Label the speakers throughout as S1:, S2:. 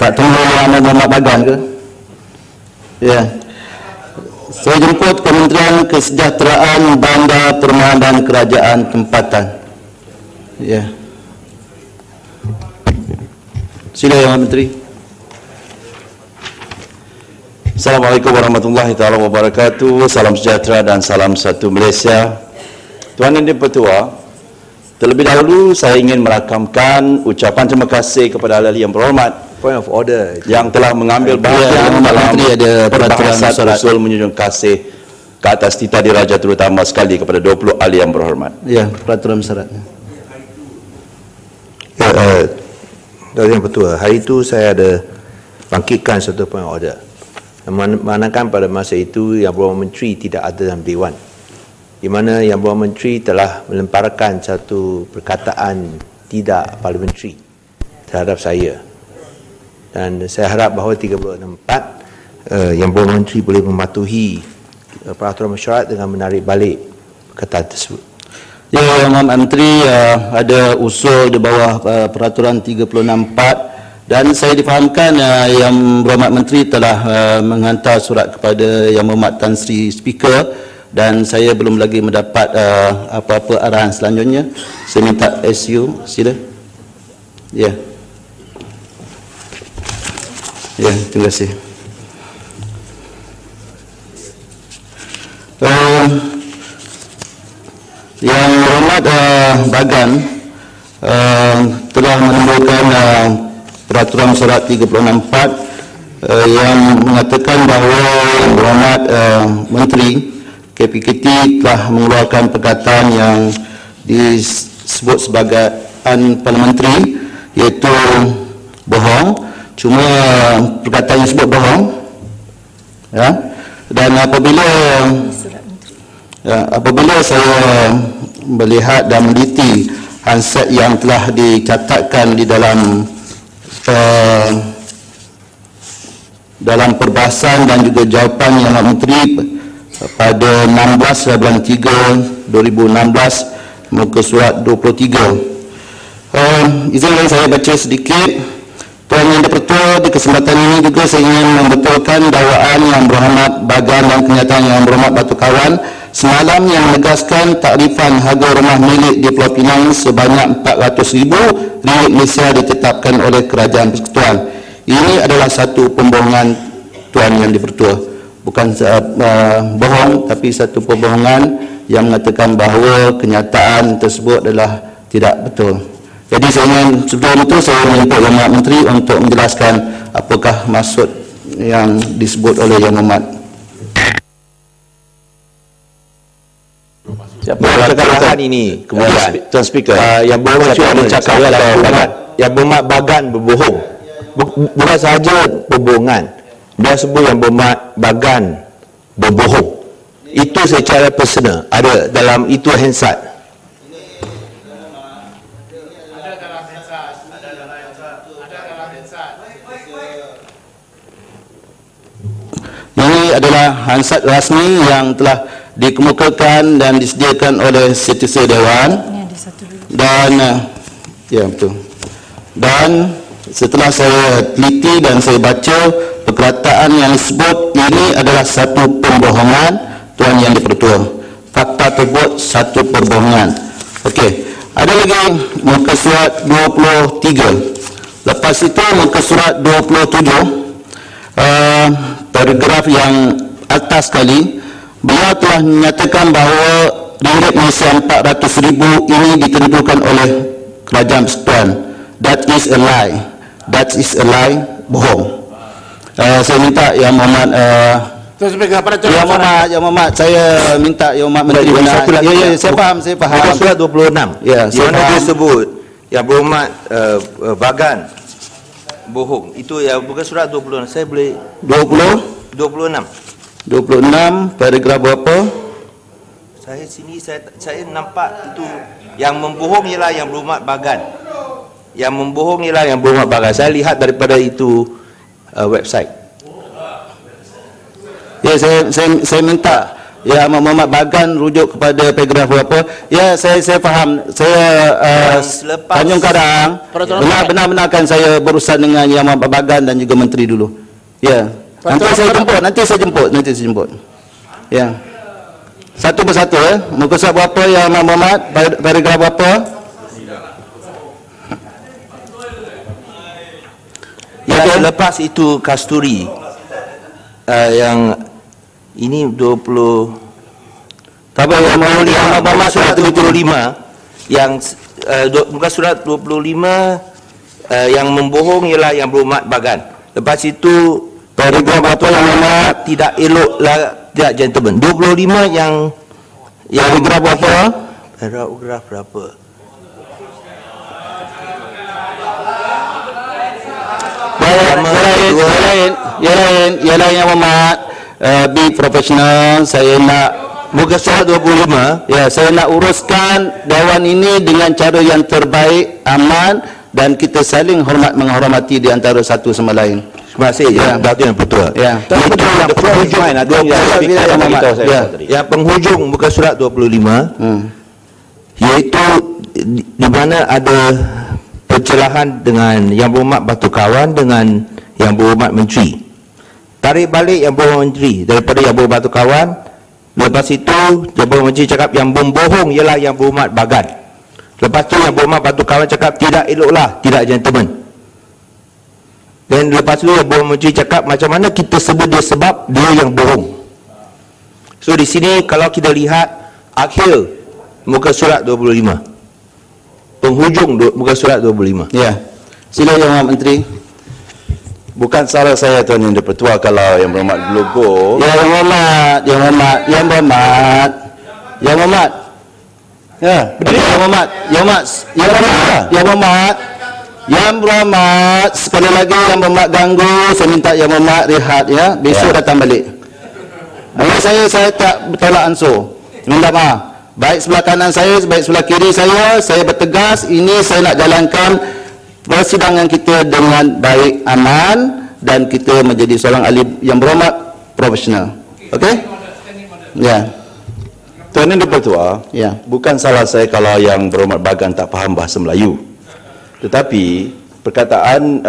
S1: nak tunggu nama Muhammad Bagan ke? Ya. Saya jemput Kementerian Kesejahteraan Bandar Perumahan dan Kerajaan Tempatan. Ya. Sila Yang Menteri. Assalamualaikum warahmatullahi taala wabarakatuh. Salam sejahtera dan salam satu Malaysia. Tuan Yang Dipertua, terlebih dahulu saya ingin merakamkan ucapan terima kasih kepada ahli yang berhormat
S2: Point of order
S1: yang telah mengambil bahagian dalam perbahasan usul menjunjung kasih ke atas Tita Diraja, terutama sekali kepada 20 ahli yang berhormat. Ya, peraturan syaratnya.
S2: Tuan Yang Pertua, hari itu saya ada bangkitkan satu point of order. Manakan pada masa itu Yang Berhormat Menteri tidak ada dalam Dewan, di mana Yang Berhormat Menteri telah melemparkan satu perkataan tidak parliamentary terhadap saya. Dan saya harap bahawa 364 Yang Berhormat Menteri boleh mematuhi peraturan mesyuarat dengan menarik balik perkataan tersebut.
S1: Ya, Yang Berhormat Menteri ada usul di bawah peraturan 364 dan saya difahamkan Yang Berhormat Menteri telah menghantar surat kepada Yang Berhormat Tan Sri Speaker dan saya belum lagi mendapat apa-apa arahan selanjutnya. Saya minta SU, sila. Ya. Ya, terima kasih. Yang Berhormat Bagan telah menimbulkan peraturan mesyuarat 364 yang mengatakan bahawa Yang Berhormat Menteri KPKT telah mengeluarkan perkataan yang disebut sebagai unparliamentary, iaitu bohong. Cuma perkataan yang sebut bohong, ya. Dan apabila saya melihat dan meneliti handset yang telah dicatatkan di dalam perbahasan dan juga jawapan Yang Menteri pada 16 bulan 3 2016 muka surat 23. Izinkan saya baca sedikit. Tuan Yang Dipertua, di kesempatan ini juga saya ingin membetulkan dakwaan Yang Berhormat Bagan dan kenyataan Yang Berhormat Batu Kawan semalam yang menegaskan takrifan harga rumah milik di Pulau Pinang sebanyak RM400,000 Malaysia ditetapkan oleh Kerajaan Persekutuan. Ini adalah satu pembohongan Tuan Yang Dipertua. Bukan bohong, tapi satu pembohongan yang mengatakan bahawa kenyataan tersebut adalah tidak betul. Jadi saya ingin, sebelum itu saya menjemput Yang Berhormat Menteri untuk menjelaskan apakah maksud yang disebut oleh Yang Berhormat.
S2: Siapa yang cakap ini? Kemudian
S1: Tuan Speaker,
S2: Yang Berhormat Menteri cakap Yang Berhormat Bagan berbohong. Bukan sahaja perbohongan, dia sebut Yang Berhormat Bagan berbohong. Itu secara personal, ada dalam itu Hansard.
S1: Ini adalah Hansard rasmi yang telah dikemukakan dan disediakan oleh Setiausaha Dewan. Dan ya betul. Dan setelah saya teliti dan saya baca perkataan yang disebut, ini adalah satu pembohongan Tuan Yang Dipertua. Fakta tersebut satu pembohongan. Okey, ada lagi muka surat 23. Lepas itu muka surat 27, paragraf yang atas sekali, beliau telah menyatakan bahawa ringgit Malaysia 400,000 ini ditentukan oleh Kerajaan Persekutuan. That is a lie. That is a lie, bohong. Saya minta Yang Berhormat Yang Berhormat, saya minta Yang Berhormat Menteri benar. Ya, saya faham.
S2: Muka surat 26.
S1: Ya,
S2: di mana dia sebut Yang Berhormat Bagan bohong. Itu ya bukan surat 26. Saya boleh 26 paragraf berapa? Saya sini saya nampak itu yang membohong ialah Yang Berhormat Bagan. Yang membohong ialah Yang Berhormat Bagan. Saya lihat daripada itu website.
S1: Ya, saya minta Ya, Muhammad Bagan rujuk kepada paragraf berapa? Ya, saya faham. Saya Tanjung Karang benar-benarkan saya berurusan dengan Yang Muhammad Bagan dan juga menteri dulu. Ya. Nanti saya jemput. Ya. Satu persatu muka surat berapa Yang Muhammad? Paragraf berapa?
S2: Ya, lepas itu Kasturi yang ini 20
S1: Yang Muhammad
S2: surat 25 yang muka surat 25 yang membohong ialah Yang Berhormat Bagan. Lepas itu paragraf apa Yang Muhammad tidak eloklah, tidak gentleman. 25 yang
S1: paragraf berapa?
S2: Paragraf berapa?
S1: Yang lain Yang Muhammad, be profesional. Saya nak
S2: muka surat 25.
S1: Ya, saya nak uruskan Dewan ini dengan cara yang terbaik, aman, dan kita saling menghormati di antara satu sama lain.
S2: Terima kasih Datuk Yang Pertua.
S1: Ya.
S2: Yang penghujung yang penghujung muka surat 25 iaitu di mana ada pencerahan dengan Yang Berhormat Batu Kawan dengan Yang Berhormat Menteri. Tarik balik Yang Berhormat Menteri daripada Yang Berhormat Batu Kawan. Lepas itu Yang Berhormat Menteri cakap yang membohong ialah Yang Berhormat Bagan. Lepas tu Yang Berhormat Batu Kawan cakap tidak eloklah, tidak gentleman. Dan lepas tu Yang Berhormat Menteri cakap macam mana kita sebut dia sebab dia yang bohong. So di sini kalau kita lihat akhir muka surat 25, penghujung muka surat 25.
S1: Ya. Sila Yang Berhormat Menteri.
S3: Bukan salah saya Tuan Yang Di-Pertua kalau Yang Berhormat logo.
S1: Ya, Yang Berhormat. Ya, berdiri Yang Berhormat. Sekali lagi Yang Berhormat ganggu, saya minta Yang Berhormat rehat ya. Besok datang balik. Saya tak bertolak ansur. Minta maaf. Baik sebelah kanan saya, baik sebelah kiri saya bertegas ini saya nak jalankan persidangan kita dengan baik, aman, dan kita menjadi seorang ahli yang berhormat, profesional. Okey? Ya.
S3: Tuan Yang Di-Pertua,
S1: Ya.
S3: bukan salah saya kalau Yang Berhormat Bagan tak faham bahasa Melayu. Tetapi perkataan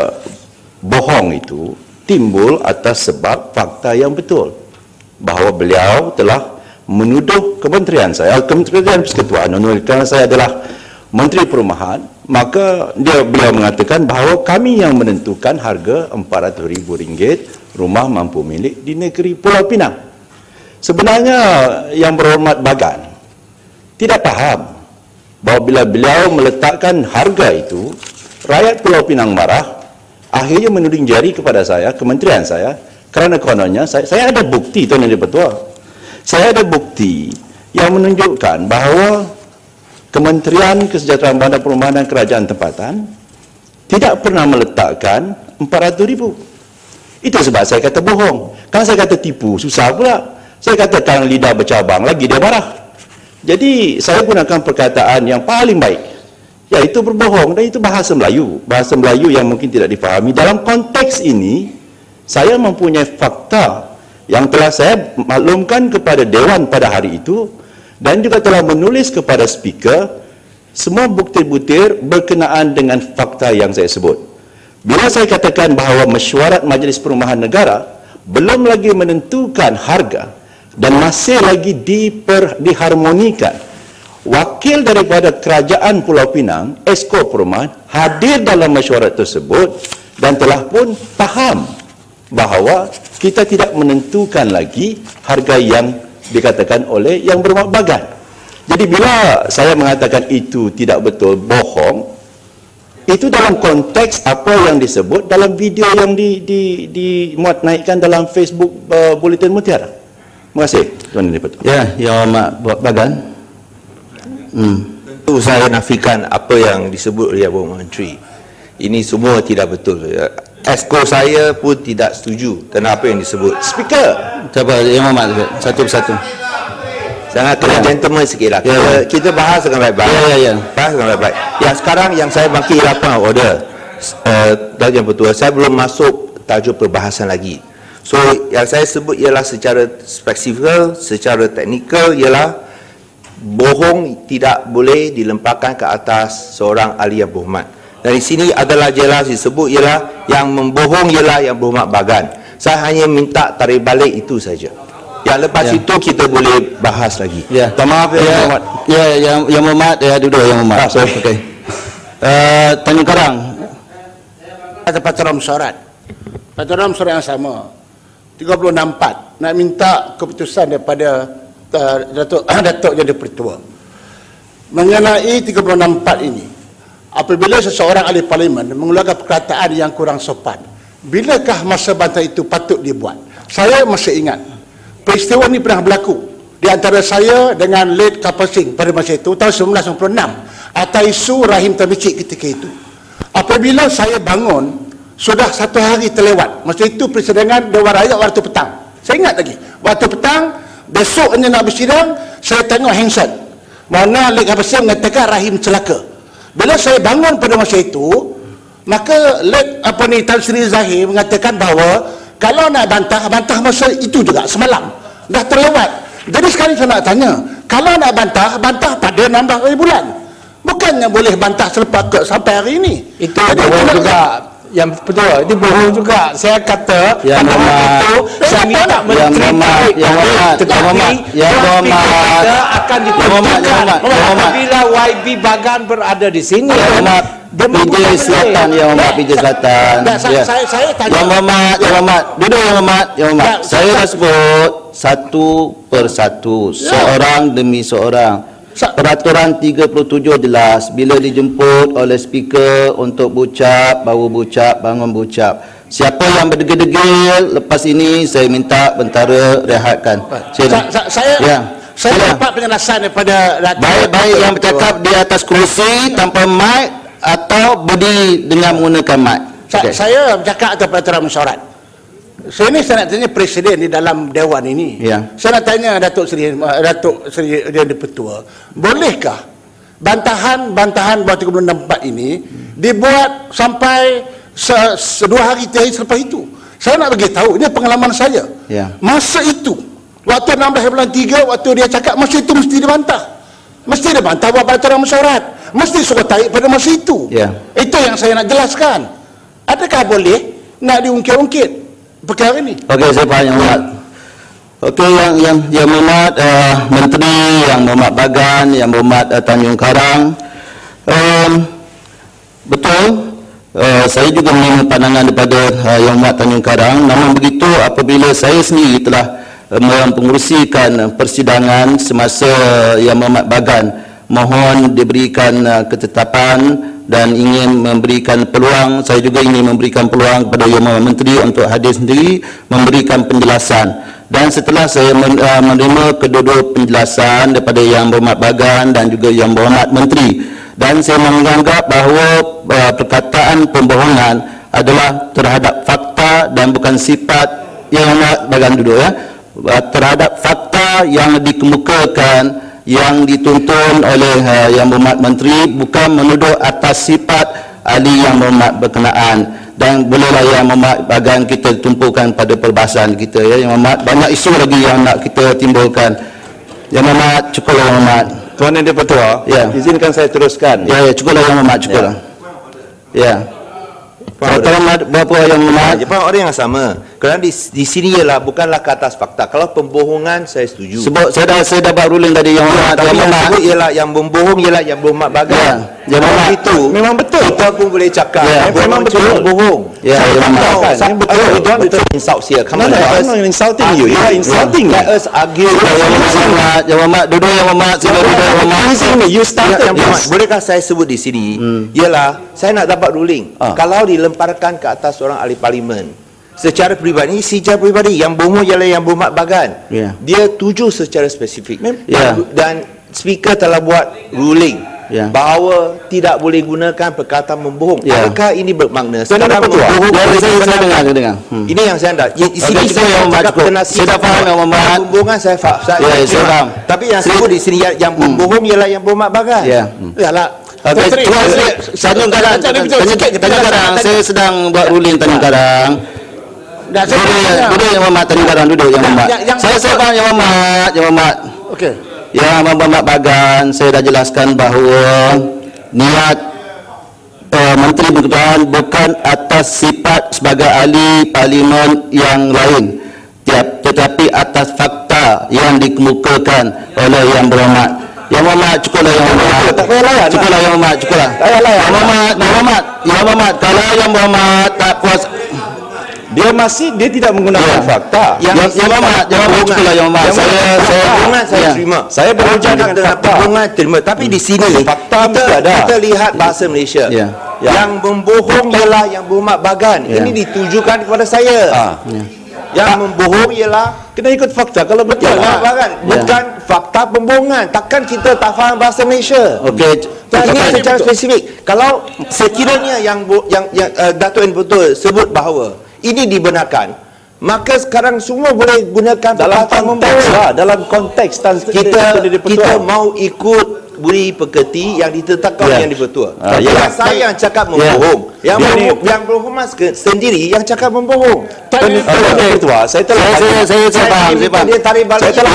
S3: bohong itu timbul atas sebab fakta yang betul bahawa beliau telah menuduh kementerian saya, Kementerian Persekutuan, kerana saya adalah Menteri Perumahan, maka beliau mengatakan bahawa kami yang menentukan harga RM400,000 rumah mampu milik di negeri Pulau Pinang. Sebenarnya Yang Berhormat Bagan tidak faham bahawa bila beliau meletakkan harga itu, rakyat Pulau Pinang marah, akhirnya menuding jari kepada saya, kementerian saya, kerana kononnya saya ada bukti Tuan Yang Di-Pertua. Saya ada bukti yang menunjukkan bahawa Kementerian Kesejahteraan Bandar Perumahan dan Kerajaan Tempatan tidak pernah meletakkan RM400,000. Itu sebab saya kata bohong. Kalau saya kata tipu, susah pula. Saya katakan lidah bercabang, lagi dia marah. Jadi saya gunakan perkataan yang paling baik, iaitu berbohong, dan itu bahasa Melayu. Bahasa Melayu yang mungkin tidak difahami. Dalam konteks ini, saya mempunyai fakta yang telah saya maklumkan kepada Dewan pada hari itu, dan juga telah menulis kepada speaker semua bukti-bukti berkenaan dengan fakta yang saya sebut. Bila saya katakan bahawa mesyuarat Majlis Perumahan Negara belum lagi menentukan harga dan masih lagi diharmonikan, wakil daripada Kerajaan Pulau Pinang, Esko Perumahan, hadir dalam mesyuarat tersebut dan telah pun faham bahawa kita tidak menentukan lagi harga yang dikatakan oleh Yang Berhormat Bagan. Jadi bila saya mengatakan itu tidak betul, bohong, itu dalam konteks apa yang disebut dalam video yang dimuat naikkan dalam Facebook Bulletin Mutiara. Terima kasih Tuan Yang Di-Pertua.
S1: Ya, Yang Berhormat Bagan.
S2: Tentu saya nafikan apa yang disebut oleh Yang Berhormat Menteri. Ini semua tidak betul. Esko saya pun tidak setuju tentang apa yang disebut.
S1: Speaker, coba Yang Berhormat satu persatu.
S2: Sangat kena gentleman sikit lah. Kita bahas dengan baik-baik. Bahas dengan baik-baik. Yang sekarang yang saya bangkit ialah point of order. Datuk Yang Pertua, saya belum masuk tajuk perbahasan lagi. So yang saya sebut ialah secara spesifik, secara teknikal ialah bohong tidak boleh dilemparkan ke atas seorang ahli yang berhormat. Dan di sini adalah jelas disebut ialah yang membohong ialah yang berhormat Bagan. Saya hanya minta tarik balik itu saja. Yang lepas itu kita boleh bahas lagi.
S1: Ya,
S3: Maaf ya, Yang Berhormat.
S1: Ya, yang berhormat, ya duduk yang berhormat. Okey. Tanjung Karang.
S4: Ada Patron Mesyuarat. Patron Mesyuarat yang sama. 36-4 nak minta keputusan daripada Datuk Jadi Pertua mengenai 36-4 ini. Apabila seseorang ahli parlimen mengeluarkan perkataan yang kurang sopan, bilakah masa bantah itu patut dibuat? Saya masih ingat peristiwa ini pernah berlaku di antara saya dengan Late Kapal Singh pada masa itu tahun 1996 atas isu Rahim Tabicik ketika itu. Apabila saya bangun sudah 1 hari terlewat. Masa itu persidangan Dewan Rakyat waktu petang. Saya ingat lagi. Waktu petang, besoknya nak bersidang, saya tengok handset. Mana Lek Habasir mengatakan Rahim celaka. Bila saya bangun pada masa itu, maka Tan Sri Zahir mengatakan bahawa kalau nak bantah masa itu juga, semalam. Dah terlewat. Jadi sekarang saya nak tanya, kalau nak bantah pada 16 bulan. Bukannya boleh bantah selepas sampai hari ini.
S5: Itu bohong juga. Yang betul, itu bohong juga. Saya kata
S1: Yang Berhormat,
S5: saya minta menteri tetapi kita akan ditentukan apabila YB Bagan berada di sini.
S1: PJ Selatan, Yang Berhormat PJ Selatan.
S4: Saya tanya.
S1: Yang Berhormat, duduk Yang Berhormat. Saya dah sebut satu persatu, seorang demi seorang. Peraturan 37 jelas, bila dijemput oleh speaker untuk bucap, baru bucap, bangun bucap. Siapa yang berdegil-degil lepas ini saya minta bentara rehatkan.
S4: Saya dapat penjelasan daripada
S1: baik yang bercakap di atas kerusi tanpa mic atau berdiri dengan menggunakan mic.
S4: Saya bercakap atas peraturan mesyuarat. Saya nak tanya Presiden di dalam Dewan ini.
S1: Ya.
S4: Saya nak tanya Datuk Seri Jadi Pertua, bolehkah bantahan bawah 36-4 ini dibuat sampai 2 hari 3 hari selepas itu? Saya nak bagi tahu, ini pengalaman saya.
S1: Ya.
S4: Masa itu, waktu 16 bulan 3, waktu dia cakap masa itu mesti dibantah. Mesti dibantah buat peraturan mesyuarat. Mesti suruh tarik pada masa itu.
S1: Ya.
S4: Itu yang saya nak jelaskan. Adakah boleh nak diungkit-ungkit perkara ini?
S1: Okey, saya faham Yang Berhormat. Okey, yang Berhormat Menteri, Yang Berhormat Bagan, Yang Berhormat Tanjung Karang. Betul, saya juga menerima pandangan daripada Yang Berhormat Tanjung Karang. Namun begitu, apabila saya sendiri telah mempengerusikan persidangan semasa Yang Berhormat Bagan mohon diberikan ketetapan dan ingin memberikan peluang, saya juga ingin memberikan peluang kepada Yang Berhormat Menteri untuk hadir sendiri memberikan penjelasan. Dan setelah saya menerima kedua-dua penjelasan daripada Yang Berhormat Bagan dan juga Yang Berhormat Menteri, dan saya menganggap bahawa perkataan pembohongan adalah terhadap fakta dan bukan sifat Yang Berhormat Bagan duduk ya, terhadap fakta yang dikemukakan yang dituntun oleh Yang Berhormat Menteri, bukan menuduh atas sifat ahli Yang Berhormat berkenaan. Dan bolehlah Yang Berhormat Bagan kita tumpukan pada perbahasan kita ya. Yang Berhormat, banyak isu lagi yang nak kita timbulkan. Yang Berhormat, cukuplah Yang Berhormat.
S3: Tuan Yang Di-Pertua,
S1: Ya.
S3: izinkan saya teruskan.
S1: Ya, cukuplah Yang Berhormat, cukuplah. Ya. Berapa Yang Berhormat?
S2: Jepang orang yang sama. Kerana di sini ialah bukanlah ke atas fakta. Kalau pembohongan saya setuju.
S1: Sebab saya dah buat ruling tadi Yang Berhormat.
S2: Tapi yang sebut ialah yang membohong ialah Yang Berhormat Bagan.
S1: Yang Berhormat
S2: itu
S3: Memang betul.
S2: kita pun boleh cakap.
S1: Ya,
S2: memang betul bohong.
S1: Ya, Yang Berhormat.
S2: Saya betul insult here. Come on,
S3: I'm not insulting you. You are insulting me.
S2: Let us argue.
S1: Yang Berhormat, duduk Yang Berhormat, sila duduk Yang Berhormat.
S3: You started
S2: Yang Berhormat,
S3: this.
S2: bolehkah saya sebut di sini? Ialah saya nak dapat ruling. Kalau dilemparkan ke atas seorang ahli parlimen secara peribadi, yang bohong ialah Yang Berhormat Bagan.
S1: Ya.
S2: Dia tuju secara spesifik.
S1: Ya.
S2: Dan speaker telah buat ruling bahawa tidak boleh gunakan perkataan membohong. Adakah ini bermakna sekarang membohong?
S1: Saya dengar.
S2: Ini yang saya nak. Di sini
S1: Okey,
S2: saya cakap kena
S1: saya dah faham Yang Berhormat.
S2: pembohongan saya faham.
S1: Ya, saya faham.
S2: Tapi yang sebut di sini yang membohong ialah Yang Berhormat Bagan.
S1: Ya.
S4: Yalah.
S1: Okey, Tanjung Karang, saya sedang buat ruling Tanjung Karang. Duduk Yang Berhormat Tanjung Karang, duduk Yang Berhormat. Saya faham Yang Berhormat.
S4: Okey.
S1: Yang Berhormat Bagan, saya dah jelaskan bahawa niat Menteri Berkenaan bukan atas sifat sebagai ahli parlimen yang lain, tetapi atas fakta yang dikemukakan oleh Yang Berhormat. Yang Berhormat, cukuplah Yang Berhormat. Cukuplah Yang Berhormat, cukuplah. Yang Berhormat, kalau Yang Berhormat tak puas,
S3: dia tidak menggunakan fakta.
S1: Yang Berhormat, cukuplah Yang Berhormat.
S2: Saya terima.
S3: Saya berujar dengan fakta.
S2: Terima. Tapi di sini
S3: Fakta mesti ada.
S2: kita lihat bahasa Malaysia.
S1: Ya.
S2: Yang membohong ialah Yang Berhormat Bagan.
S1: Ya.
S2: Ini ditujukan kepada saya. Yang membohong ialah
S3: Kena ikut fakta kalau betul.
S2: Yang Berhormat Bagan. Bukan fakta pembohongan. Takkan kita tak faham bahasa Malaysia.
S1: okey.
S2: Ini secara spesifik. Kalau sekiranya yang Dato' N. Betul sebut bahawa ini dibenarkan, maka sekarang semua boleh gunakan
S3: Dalam
S2: perkataan
S3: konteks
S2: membohong.
S3: lah, dalam konteks
S2: Kita mau ikut budi pekerti yang ditetapkan
S1: Ya.
S2: oleh Yang di-Pertua.
S3: yalah.
S2: Saya yang cakap membohong. Yang berhormat sendiri yang cakap membohong.
S3: Ketua, saya telah
S1: Saya faham.
S2: Dia tarik balik.
S3: Saya telah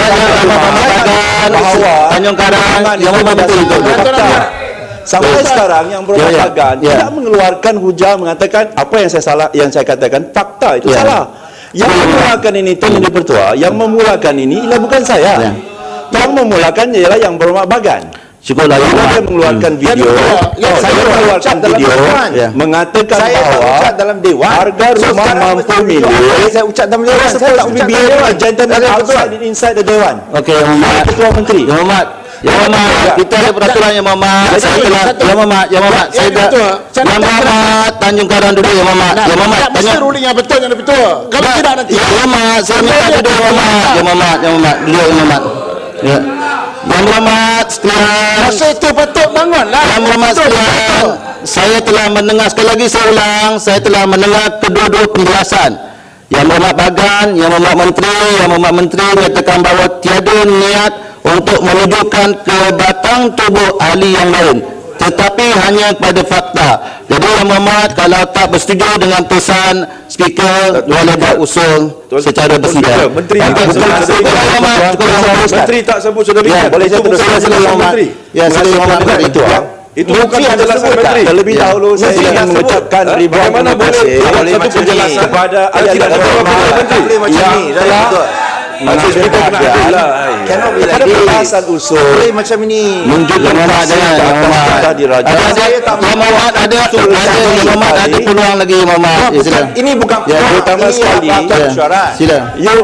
S1: Bagan,
S3: bahawa
S1: Tanjung Karang, Yang Berhormat betul itu.
S3: sampai sekarang Yang Berhormat
S1: Ya, ya.
S3: Bagan
S1: Ya.
S3: tidak mengeluarkan hujah mengatakan apa yang saya katakan fakta itu
S1: Ya.
S3: salah. Yang memulakan ini Tuan Yang di-Pertua, yang memulakan ini ialah bukan saya.
S1: Ya.
S3: Yang memulakan ialah Yang Berhormat Bagan.
S1: Cukuplah Yang
S3: Bila dia
S1: Berhormat.
S3: mengeluarkan video, saya mengeluarkan
S2: dalam
S3: video
S2: dewan.
S1: Ya.
S3: mengatakan
S2: Saya tak
S3: bahawa
S2: ucap dalam dewan.
S3: harga rumah
S2: sekarang
S3: mampu
S2: mesti
S3: milik
S2: saya ucap dalam dewan. Saya tak ucap dalam dewan.
S3: gentleman
S2: Dalam
S3: outside and inside the dewan.
S1: Okey, Yang Berhormat.
S3: Ketua Menteri.
S1: Yang Berhormat. Yang Berhormat, kita ada peraturan Yang Berhormat. Saya telah Yang Berhormat, saya dah Yang Berhormat Tanjung Karang duduk Yang Berhormat. Yang Berhormat
S4: Tak mesti
S1: Tanjung.
S4: ruling yang betul yang betul. Kalau tidak nanti.
S1: Yang Berhormat, saya minta duduk Yang Berhormat. Yang Berhormat, duduk Yang Berhormat. Ya. Yang Berhormat sekalian.
S4: Masa itu patut bangunlah.
S1: Yang Berhormat sekalian, saya telah mendengar, sekali lagi saya ulang, saya telah mendengar kedua-dua penjelasan. Yang Berhormat Bagan, Yang Berhormat Menteri, Yang Berhormat Menteri menyatakan bahawa tiada niat untuk menunjukkan ke batang tubuh ahli yang lain, tetapi hanya kepada fakta. Jadi Yang Berhormat kalau tak bersetuju dengan pesan speaker, boleh buat usul secara bersedia.
S3: Menteri
S1: Okey,
S3: tak sebut
S1: cukup
S3: saudara
S1: Yang Berhormat, cukup Yang Berhormat.
S3: Menteri tak sebut saudara
S1: Ya,
S3: Richard.
S1: boleh saya
S3: Itu bukan
S1: teruskan
S3: penjelasan
S1: Yang Berhormat.
S3: Menteri.
S1: Ya, saya Yang Berhormat Ketua.
S3: Itu bukan
S2: Menteri ada
S3: penjelasan
S2: sebut tak?
S3: Menteri. Terlebih
S1: Ya.
S3: dahulu saya
S2: Menteri
S3: ingin
S2: dah sebut.
S3: mengucapkan ribuan
S6: Bagaimana
S3: terima
S6: boleh
S3: kasih
S6: satu
S2: macam
S6: penjelasan
S2: ni.
S3: kepada
S6: yang
S3: ayah
S6: tidak
S3: dan
S6: dijawab oleh
S3: Menteri
S6: Menteri?
S2: Boleh macam
S3: yang
S2: ni.
S3: telah
S6: Maksud kita kena adil lah.
S2: Cannot be
S3: pada
S2: like this.
S3: pembahasan usul
S2: Boleh macam ni.
S3: menunjukkan
S1: Yang
S3: kasih
S1: Berhormat,
S3: ke
S1: Yang
S3: atas
S1: Berhormat.
S3: kita diraja.
S2: Saya tak
S1: Yang Berhormat ada Yang Berhormat ada peluang lagi Yang Berhormat. Ya, silakan.
S2: Ini bukan
S1: Ya,
S3: terutama
S2: ini
S3: sekali,
S2: peraturan
S1: ya.
S2: mesyuarat.
S1: Sila.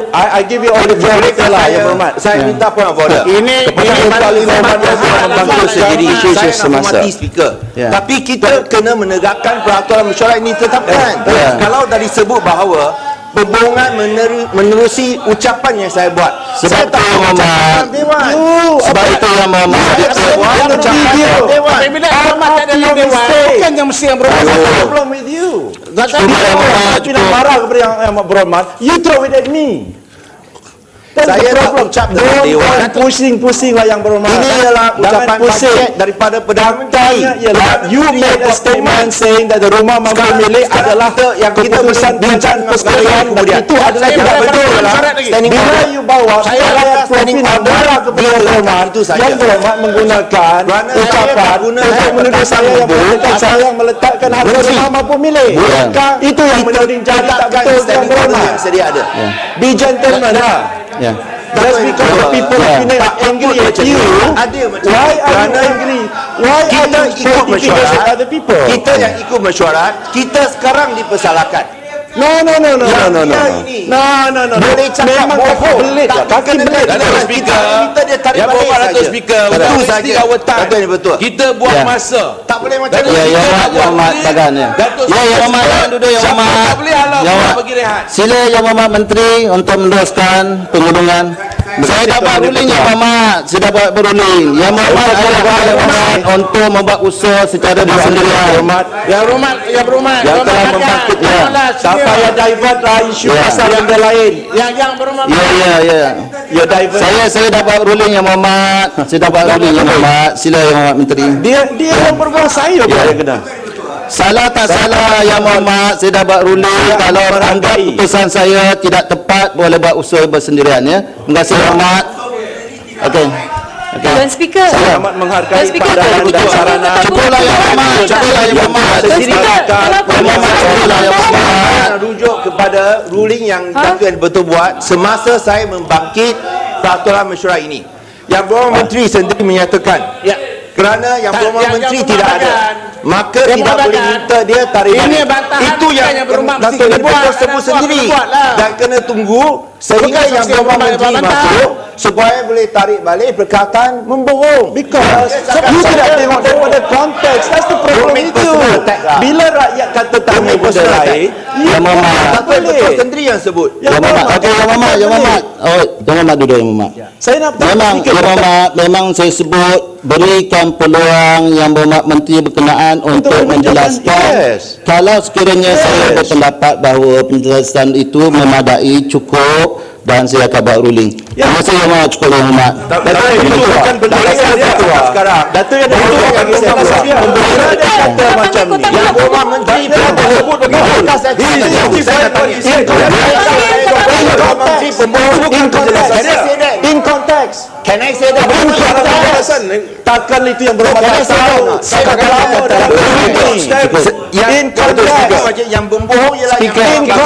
S3: I give you all the
S2: Boleh
S3: floor lah Yang Berhormat.
S2: Saya minta point of order.
S4: Ini
S3: paling hormat yang
S2: Bangsa sendiri
S3: isu-isu
S2: saya nak
S3: semasa.
S2: hormati speaker.
S1: Ya.
S2: Tapi kita kena menegakkan peraturan mesyuarat ini tetapkan.
S1: Ya.
S2: Kalau dah disebut bahawa pembohongan menerusi ucapan yang saya buat. Saya
S1: Sebab
S2: tak
S1: itu,
S2: ucapkan
S1: Muhammad.
S2: dalam dewan.
S1: Sebab itu Yang Berhormat.
S2: Saya buat ucapan dalam dewan.
S4: Apabila Yang Berhormat tak ada dalam dewan, bukan yang mesti Yang Berhormat.
S2: No problem with you.
S1: Cukup Yang Berhormat.
S3: Tapi nak marah kepada yang berhormat, you throw it at me.
S2: Saya tak ucap dalam dewan.
S3: Pusing-pusing lah Yang Berhormat.
S2: Ini adalah
S3: Jangan
S2: ucapan
S3: pusing.
S2: paket daripada Perdana Menteri.
S3: Faktanya ialah you made a statement saying that the rumah mampu milik adalah
S2: yang kita
S3: keputusan bincang persekutuan dan itu adalah
S4: Saya
S3: tidak
S4: berada
S3: betul.
S4: dalam syarat lagi.
S2: Standing
S3: Bila
S2: order.
S3: you bawa
S2: Saya
S3: rakyat
S2: ada standing
S3: provinsi
S2: order.
S3: marah kepada Yang Berhormat,
S2: Itu saja.
S3: Yang Berhormat menggunakan
S2: Kerana saya
S3: ucapan
S2: tak guna
S3: untuk menuduh saya yang mengatakan saya yang meletakkan harga rumah mampu milik. Itu yang menuding jadi tak
S2: Letakkan
S3: betul Yang
S2: standing order
S3: Berhormat.
S2: yang sedia ada.
S3: Be gentleman lah.
S1: Ya.
S3: Just because the people of Penang are angry at you,
S2: Ada macam
S3: why
S2: ni.
S3: are you
S2: Kerana
S3: angry? Why are
S2: kita
S3: you
S2: ikut
S3: so difficult
S2: mesyuarat,
S3: with other people?
S2: kita yang ikut mesyuarat, kita sekarang dipersalahkan.
S3: No.
S2: Yang dia ini boleh cakap
S3: Memang kaki
S2: bohong.
S3: belit lah, kaki belit.
S6: Datuk Speaker,
S2: Kita dia tarik
S6: Yang
S2: balik
S6: Berhormat Datuk
S2: saja.
S6: Speaker,
S2: Itu
S6: without
S2: saja.
S6: wasting our time.
S2: Betul, betul.
S6: Kita buang
S1: Ya.
S6: masa.
S2: Tak boleh macam
S6: Datuk
S2: ni.
S1: Ya, Yang
S6: Speaker
S1: Berhormat,
S6: buat
S1: Yang Berhormat
S6: ni,
S1: Bagan, ya.
S6: Datuk
S1: Ya, Yang Berhormat,
S6: Speaker,
S1: jangan duduk, Yang
S6: siapa
S1: Berhormat.
S6: tak boleh halau
S1: Yang
S6: pula
S1: Berhormat.
S6: bagi rehat.
S1: Sila Yang Berhormat Menteri untuk meneruskan penghubungan. Saya dapat ruling Yang Berhormat. Saya dapat ruling. Yang Berhormat adalah Yang Berhormat untuk membuat usaha secara bersendirian.
S4: Yang Berhormat, Yang Berhormat.
S3: Yang telah membangkitnya. Tak payah divert lah isu
S1: Ya.
S3: pasal benda lain.
S4: Yang Berhormat.
S1: Ya.
S3: You divert.
S1: Saya dapat ruling Yang Berhormat. Saya dapat ruling Yang Berhormat. Sila Yang Berhormat Menteri.
S3: Dia yang berbuat saya pun yang kena.
S1: Salah tak salah Yang Berhormat, saya dah buat ruling. Kalau anggap keputusan saya tidak tepat, boleh buat usul bersendirian ya. Terima kasih Yang Berhormat. Okey.
S7: Tuan Speaker.
S3: Saya amat menghargai pandangan dan sarana.
S1: Cukuplah Yang Berhormat. Cukuplah Yang Berhormat.
S2: Saya rujuk kepada ruling yang Datuk yang betul buat semasa saya membangkit peraturan mesyuarat ini. Yang Berhormat Menteri sendiri menyatakan kerana Yang Berhormat Menteri tidak ada, maka tidak boleh minta dia tarik balik. Itu yang Datuk yang betul sebut sendiri. Dan kena tunggu sehingga Yang Berhormat Menteri masuk supaya boleh tarik balik perkataan membohong.
S3: Because you tidak tengok daripada konteks. That's the problem itu. Bila rakyat kata tak main benda lain,
S1: Yang Berhormat.
S2: Datuk yang betul sendiri yang sebut.
S1: Yang Berhormat. Okey Yang Berhormat. Yang Berhormat. Oh, Yang Berhormat duduk Yang Berhormat.
S3: saya nak
S1: Memang Yang Berhormat, memang saya sebut berikan peluang Yang Berhormat Menteri berkenaan untuk menjelaskan. Kalau sekiranya saya berpendapat bahawa penjelasan itu memadai, cukup, dan saya akan buat ruling. Terima kasih Yang Berhormat. Cukup Yang Berhormat.
S3: Datuk itu bukan penjelasan dia sekarang. Datuk yang itu bagi saya dia kata macam ni.
S2: Yang Berhormat Menteri sebut begitu.
S3: In context.
S2: Can I say that?
S3: Takkan itu yang berhormat tahu.
S2: In context. Yang membohong ialah yang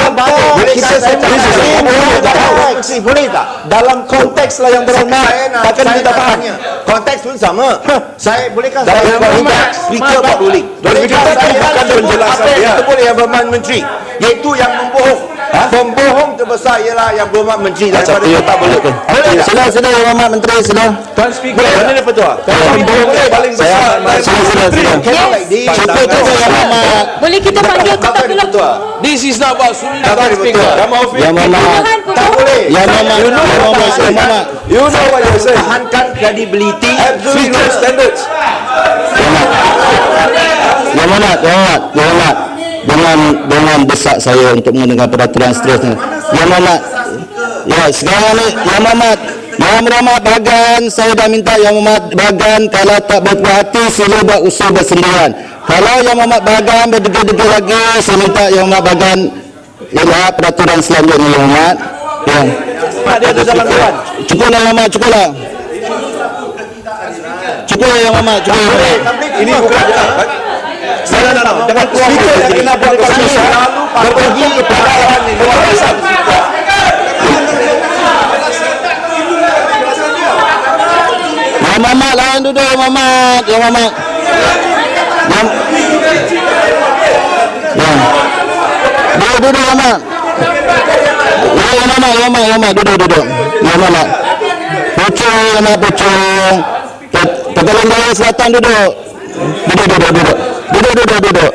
S2: boleh tak?
S3: Dalam konteks lah yang berhormat. Takkan kita faham.
S2: Konteks pun sama. Saya bolehkah
S3: Dalam
S2: saya
S3: konteks.
S2: speaker buat ruling? Bolehkah saya
S3: bukan penjelasan
S2: apa
S3: dia.
S2: yang boleh Yang Berhormat Menteri, iaitu yang membohong. Pembohong terbesar ialah Yang Berhormat Menteri daripada tak boleh.
S1: Sudah Yang Berhormat Menteri, sudah.
S3: Tuan Speaker, mana dia betul? Pembohong paling besar.
S1: Cukup Yang Berhormat.
S7: Boleh kita panggil kotak dulu.
S5: This is not about Sunnah, Tuan Speaker.
S1: Yang Berhormat.
S2: Tak boleh.
S1: Yang Berhormat. Yang Berhormat.
S3: You know what you're saying.
S2: Tahankan credibility.
S3: Absolute standards.
S1: Yang Berhormat. Dengan desak saya untuk mendengar peraturan seterusnya. Yang Berhormat. Ya, sekarang ni Yang Berhormat Bagan, saya dah minta Yang Berhormat Bagan kalau tak berpuas hati sila buat usul bersendirian. Kalau Yang Berhormat Bagan berdegil-degil lagi, saya minta Yang Berhormat Bagan ialah peraturan selanjutnya Yang Berhormat. Ya.
S3: Dia ada dalam dewan.
S1: Cukup Yang Berhormat, cukuplah. Cukuplah Yang Berhormat, cukup.
S3: Ini bukan saya nak jangan speaker yang kena buat keputusan berbagi kepada ini.
S1: Yang Berhormat lain duduk Yang Berhormat. Yang Berhormat. Duduk Yang Berhormat. Yang Berhormat duduk. Yang Berhormat. Pucung. Pegawai Negara Selatan duduk. Duduk.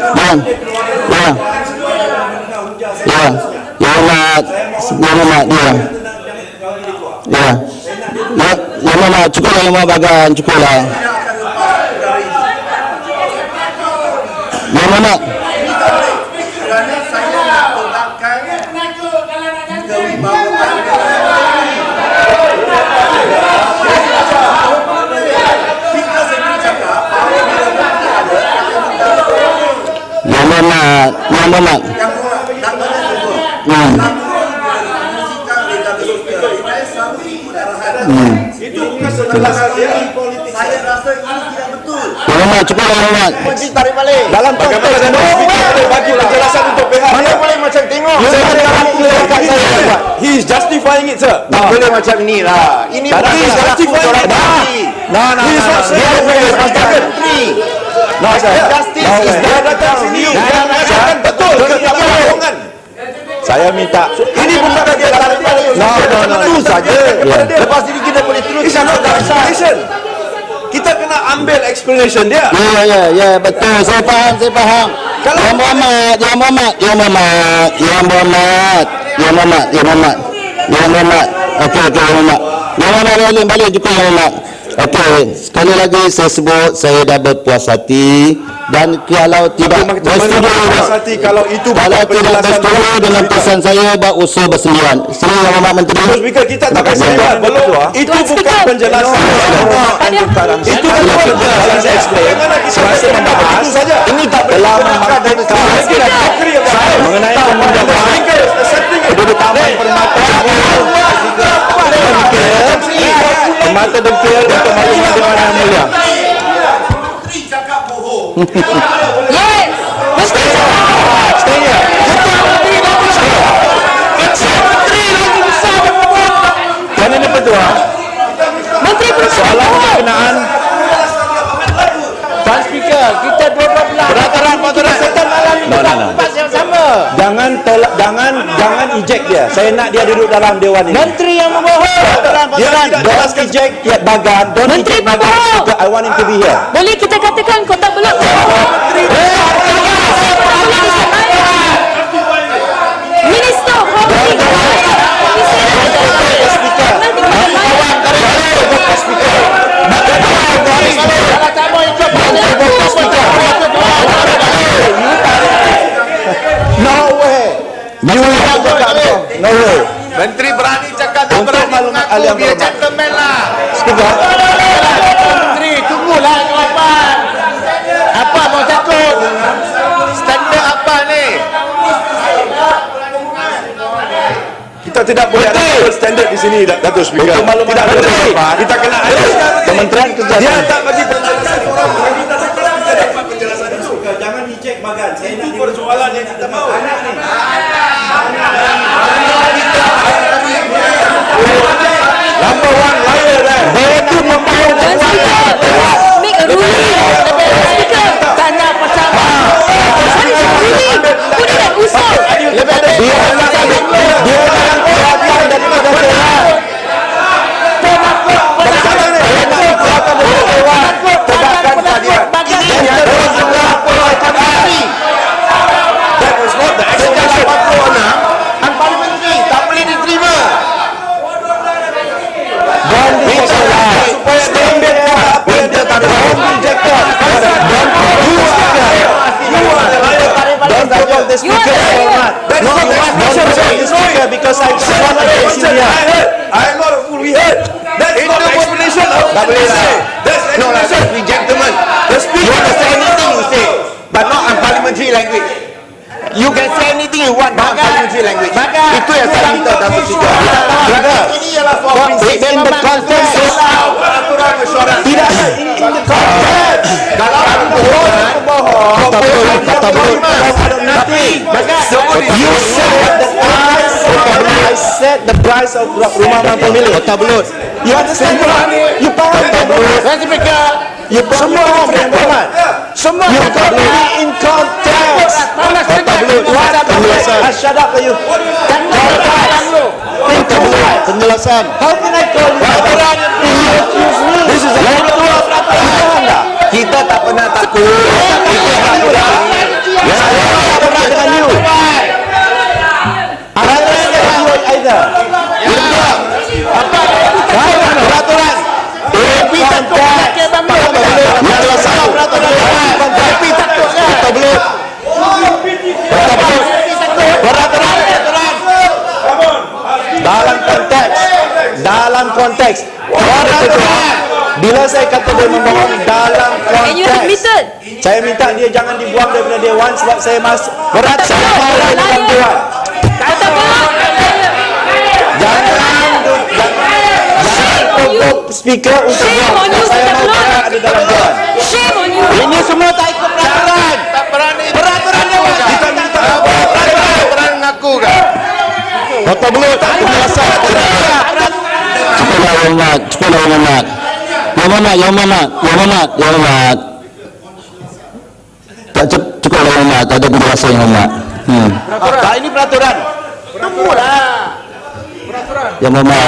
S1: Ya. Yang Berhormat dia. Ya. Yang Berhormat, cukuplah Yang Berhormat Bagan, cukuplah. Yang Berhormat. Yang Berhormat.
S2: Itu bukan penjelasan dia. Saya rasa ini tidak betul.
S1: Yang Berhormat, cukuplah Yang Berhormat.
S2: Menteri tarik balik.
S3: Dalam konteks boleh bagi penjelasan untuk pihak
S2: Mana
S3: dia.
S2: boleh macam tengok.
S3: He is justifying it, sir.
S2: Tak boleh macam ni lah. Ini bukan
S3: He is justifying it. He is not saying
S2: Menteri. Justice is
S3: Dia datang sini. Dia mengatakan betul. Kebohongan. Saya minta.
S2: Ini bukan dia tarik balik.
S3: Itu saja.
S2: Lepas ini kita boleh terus.
S3: It's not explanation. Kita kena ambil explanation dia.
S1: Ya, betul. Saya faham. Yang Berhormat. Okey, Yang Berhormat. Yang Berhormat balik juga Yang Berhormat. Okey, sekali lagi saya sebut saya dah berpuas hati dan kalau tidak bersetuju
S6: kalau itu
S1: kalau tidak bersetuju dengan pesan saya usul bersendirian. Sila Yang Hormat Menteri.
S6: Speaker, kita tak bersendirian. Belum. Itu bukan penjelasan. Itu bukan penjelasan. Bagaimana kita bersendirian? Itu saja. Ini tak dalam mengenai undang-undang penduduk taman permata permata dengkil untuk maklumat Dewan Yang Mulia.
S7: Yes. Mesti
S6: Stay here. Dan ini Ketua,
S7: Menteri
S6: soalan berkenaan
S5: Tuan Speaker, kita 12
S6: peraturan
S5: setan malam ini tempat yang sama.
S6: jangan eject dia. Saya nak dia duduk dalam Dewan ini.
S5: Menteri yang membohong.
S6: Dia tidak jelaskan eject Bagan. Don't
S7: Menteri
S6: eject Bagan.
S7: membohong.
S6: I want him to be here.
S7: boleh kita katakan Kota Belud. Minister
S6: No way. No way.
S4: Menteri berani cakap tak
S6: Untuk
S4: berani
S6: maklumat
S4: mengaku,
S6: ahli yang
S4: biar
S6: berhormat.
S4: gentleman lah.
S6: Speaker.
S4: Menteri, tunggulah jawapan. Apa mau takut? Standard apa ni?
S6: Kita tidak boleh ada double standard di sini, Datuk Speaker. Untuk maklumat tidak boleh. Kita kena ada Kementerian Kerjasama. Dia tak bagi penjelasan orang. Kita dapat penjelasan itu. Jangan dicek Bagan. Saya nak persoalan yang kita mahu. Number one liar dah. Itu membawa
S7: Tuan Speaker, make a ruling. Speaker, tanya pertama. Saya ruling. Punya usul.
S6: dia yang kelihatan daripada Dewan. Tegakkan tadian. That was not the explanation.
S4: Parliamentary tak boleh diterima.
S6: Supaya standard apa yang dia tak ada rejected. You are the liar. Don't provoke the speaker. No, the speaker because I just want to say I am not a fool. We heard. That's not the explanation.
S4: Tak boleh lah.
S6: No, that's rejectment. The speaker
S4: You can say anything you say, but not on parliamentary language. You can say anything you want, not on parliamentary language. Itu yang saya minta Datuk Speaker. Ini ialah for prinsip.
S6: in the context
S4: Peraturan mesyuarat.
S6: tidak ada in the context.
S4: Kalau aku bohong,
S6: You set the price of rumah mampu milik. Kota Belud. You understand? You faham?
S4: Tuan Speaker,
S6: Semua orang berhormat.
S4: semua
S6: You got to be in context. Kota Belud. Shut up you. Penjelasan. How can I call you? This is a
S4: kita tak pernah takut.
S6: saya pernah dengan you. Saya dengan you either. Peraturan.
S4: Tapi takut pakai bambu.
S6: Penjelasan peraturan.
S4: Tapi takut lah.
S6: Kota Belud. Peraturan. Dalam konteks. Peraturan. Bila saya kata dia membohong dalam
S7: And you
S6: konteks.
S7: admitted.
S6: Saya minta dia jangan dibuang daripada Dewan sebab saya masuk berat saya mahu dalam Dewan.
S7: Kota Belud.
S6: Jangan pokok speaker untuk
S7: Shame
S6: buang
S7: on you,
S6: sebab saya
S7: Kota
S6: mahu
S7: Belud.
S6: berada ada dalam Dewan.
S7: Shame on you.
S6: Ini semua tak ikut peraturan.
S4: Tak berani.
S6: Peraturan Dewan. Kita minta
S4: Berani mengaku kan?
S6: Kota Belud penjelasan.
S1: Cukup hormat. Yang hormat. Tak cukup hormat. Tak ada penjelasan yang hormat.
S6: Tak ini peraturan.
S1: Yang hormat.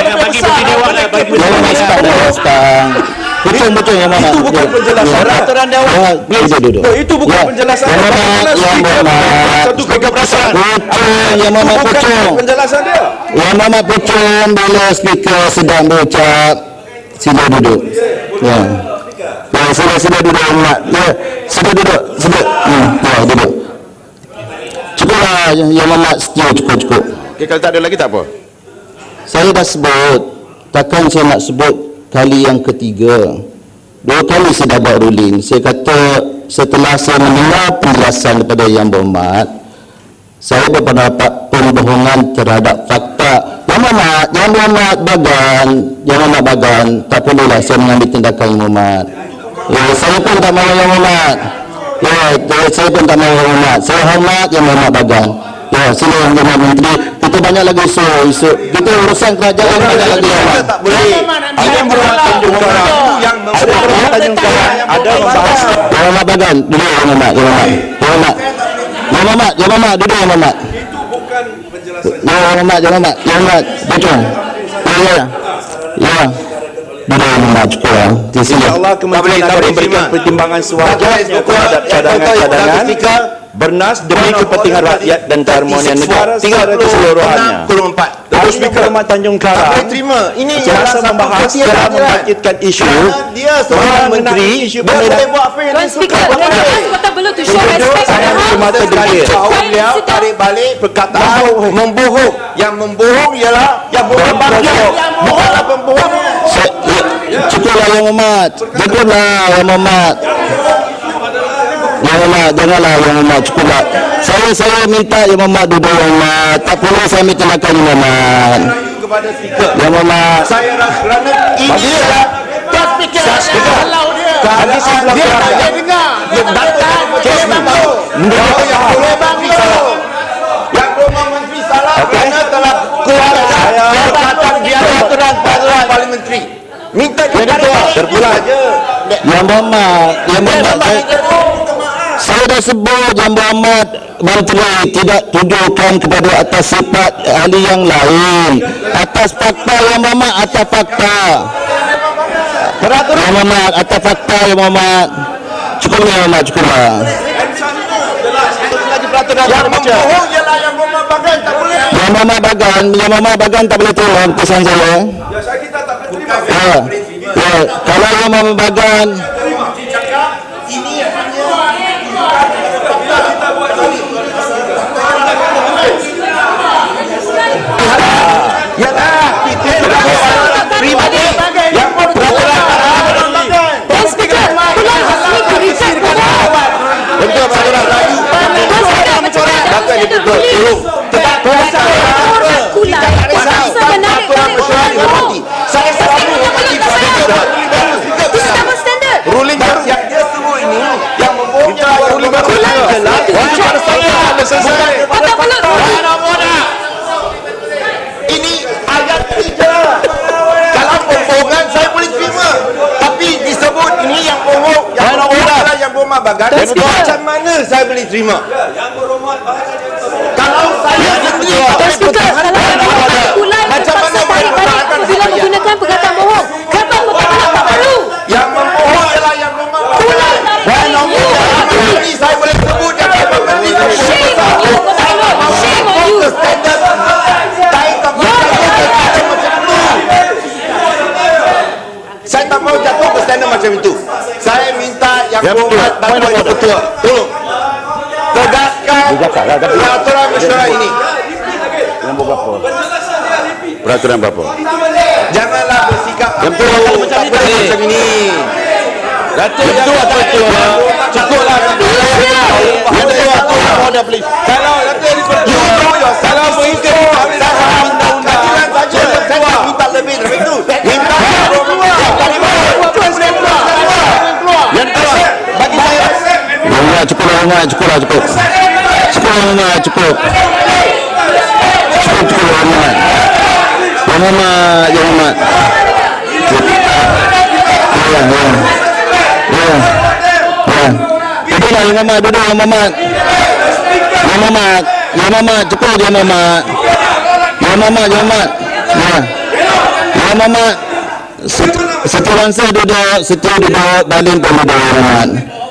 S1: Yang setang. Pucung yang mana?
S6: Itu bukan penjelasan peraturan Dewan.
S1: Duduk.
S6: Itu bukan penjelasan.
S1: Yang hormat.
S6: Satu kegabrasan.
S1: Yang hormat pucung.
S6: Penjelasan dia.
S1: Yang hormat pucung bila speaker sedang berucap. Sila duduk. Ya. Ya, sudah duduk Yang Berhormat. Ya, sudah duduk. Ya, duduk. Cukuplah Yang Berhormat, cukup.
S6: Okay, kalau tak ada lagi tak apa.
S1: Saya dah sebut, takkan saya nak sebut kali yang ketiga. 2 kali saya dah buat ruling. Saya kata setelah saya mendengar penjelasan daripada Yang Berhormat, saya berpendapat pembohongan terhadap fakta. Yang Berhormat Bagan, tak perlulah saya mengambil tindakan Yang Berhormat. Ya, saya pun tak mahu Yang Berhormat. Ya, saya pun tak mahu Yang Berhormat. Saya hormat Yang Berhormat Bagan. Ya, sila Yang Berhormat Menteri. Kita banyak lagi isu. Kita urusan kerajaan banyak lagi.
S6: Kita tak boleh. Yang Berhormat Tanjung Karang, yang Berhormat Tanjung Karang ada membahas.
S1: Yang Berhormat Bagan, duduk Yang Berhormat. Yang Berhormat, duduk Yang Berhormat.
S6: Itu bukan penjelasan.
S1: Yang Berhormat, betul. Ya. Duduk Yang Berhormat, cukup lah. Di sini.
S3: InsyaAllah kementerian akan memberikan pertimbangan sewajarnya terhadap cadangan-cadangan bernas demi kepentingan rakyat dan keharmonian negara secara keseluruhannya. Datuk Speaker Berhormat Tanjung Karang
S6: Ini
S3: semasa membahas telah membangkitkan isu
S6: dia seorang menteri, dia boleh buat apa yang
S7: Tuan
S6: dia suka.
S7: Speaker, can I ask Kota Belud to show respect to the House?
S3: semata degil.
S6: Beliau tarik balik perkataan membohong. Yang membohong ialah Yang Berhormat Bagan. Bukanlah pembohong.
S1: Cukuplah Yang Berhormat. Janganlah Yang Berhormat, cukuplah. Saya minta Yang Berhormat duduk Yang Berhormat. Tak perlu saya minta makan Yang Berhormat.
S6: Kepada Speaker,
S1: Yang Berhormat.
S6: saya kerana ini adalah Tuan Speaker, kalau dia dengar dia datang kes banglo yang boleh banglo Yang Berhormat Menteri salah kerana telah keluar perkataan peraturan parlimentary. Minta dia terpulang aja.
S1: Yang Berhormat, saya dah sebut Yang Berhormat Menteri tidak tuduhkan kepada atas sifat ahli yang lain. Atas fakta Yang Berhormat, atas fakta. Yang Berhormat, atas fakta Yang Berhormat. Cukuplah Yang Berhormat, cukuplah.
S6: Yang membohong ialah Yang Berhormat Bagan, tak boleh.
S1: Yang Berhormat Bagan tak boleh tolong pesan saya.
S6: Kita tak terima.
S1: Ya. Kalau Yang Berhormat Bagan
S6: Ini hanya pribadi yang peraturan
S7: Tuan Speaker, tolong me to reset the House.
S6: betul peraturan lagi
S7: Dapat
S6: tolong saya selalu hormati ruling baru yang dia sebut ini yang membohong ruling baru kepada saya selesai ini ayat 3 kalau pembohongan saya boleh terima tapi disebut ini yang bohong yang adalah Yang Berhormat Bagan macam mana saya boleh terima kalau saya menteri macam mana
S7: apabila menggunakan perkataan bohong, kata perkataan tak perlu.
S6: yang membohong ialah Yang Berhormat Bagan dan ini saya boleh sebut yang Berhormat Menteri
S7: Shame on you, Kota Belud. Shame on you.
S6: Saya tak mahu jatuh ke standard macam itu. Saya minta Yang Berhormat Bagan Yang Ketua tolong tegakkan peraturan mesyuarat ini.
S3: Peraturan berapa?
S6: Janganlah bersikap macam ini. Datuk cukuplah. Kalau Datuk diperjuang, kalau begitu saham undang-undang saja. Saya tak minta lebih dari itu. Minta keluar. Yang keluar. Bagi saya.
S1: Cukup. Yang Berhormat. Duduk Yang Berhormat. Cukup Yang Berhormat. Setelah saya duduk balik duduk Yang Berhormat.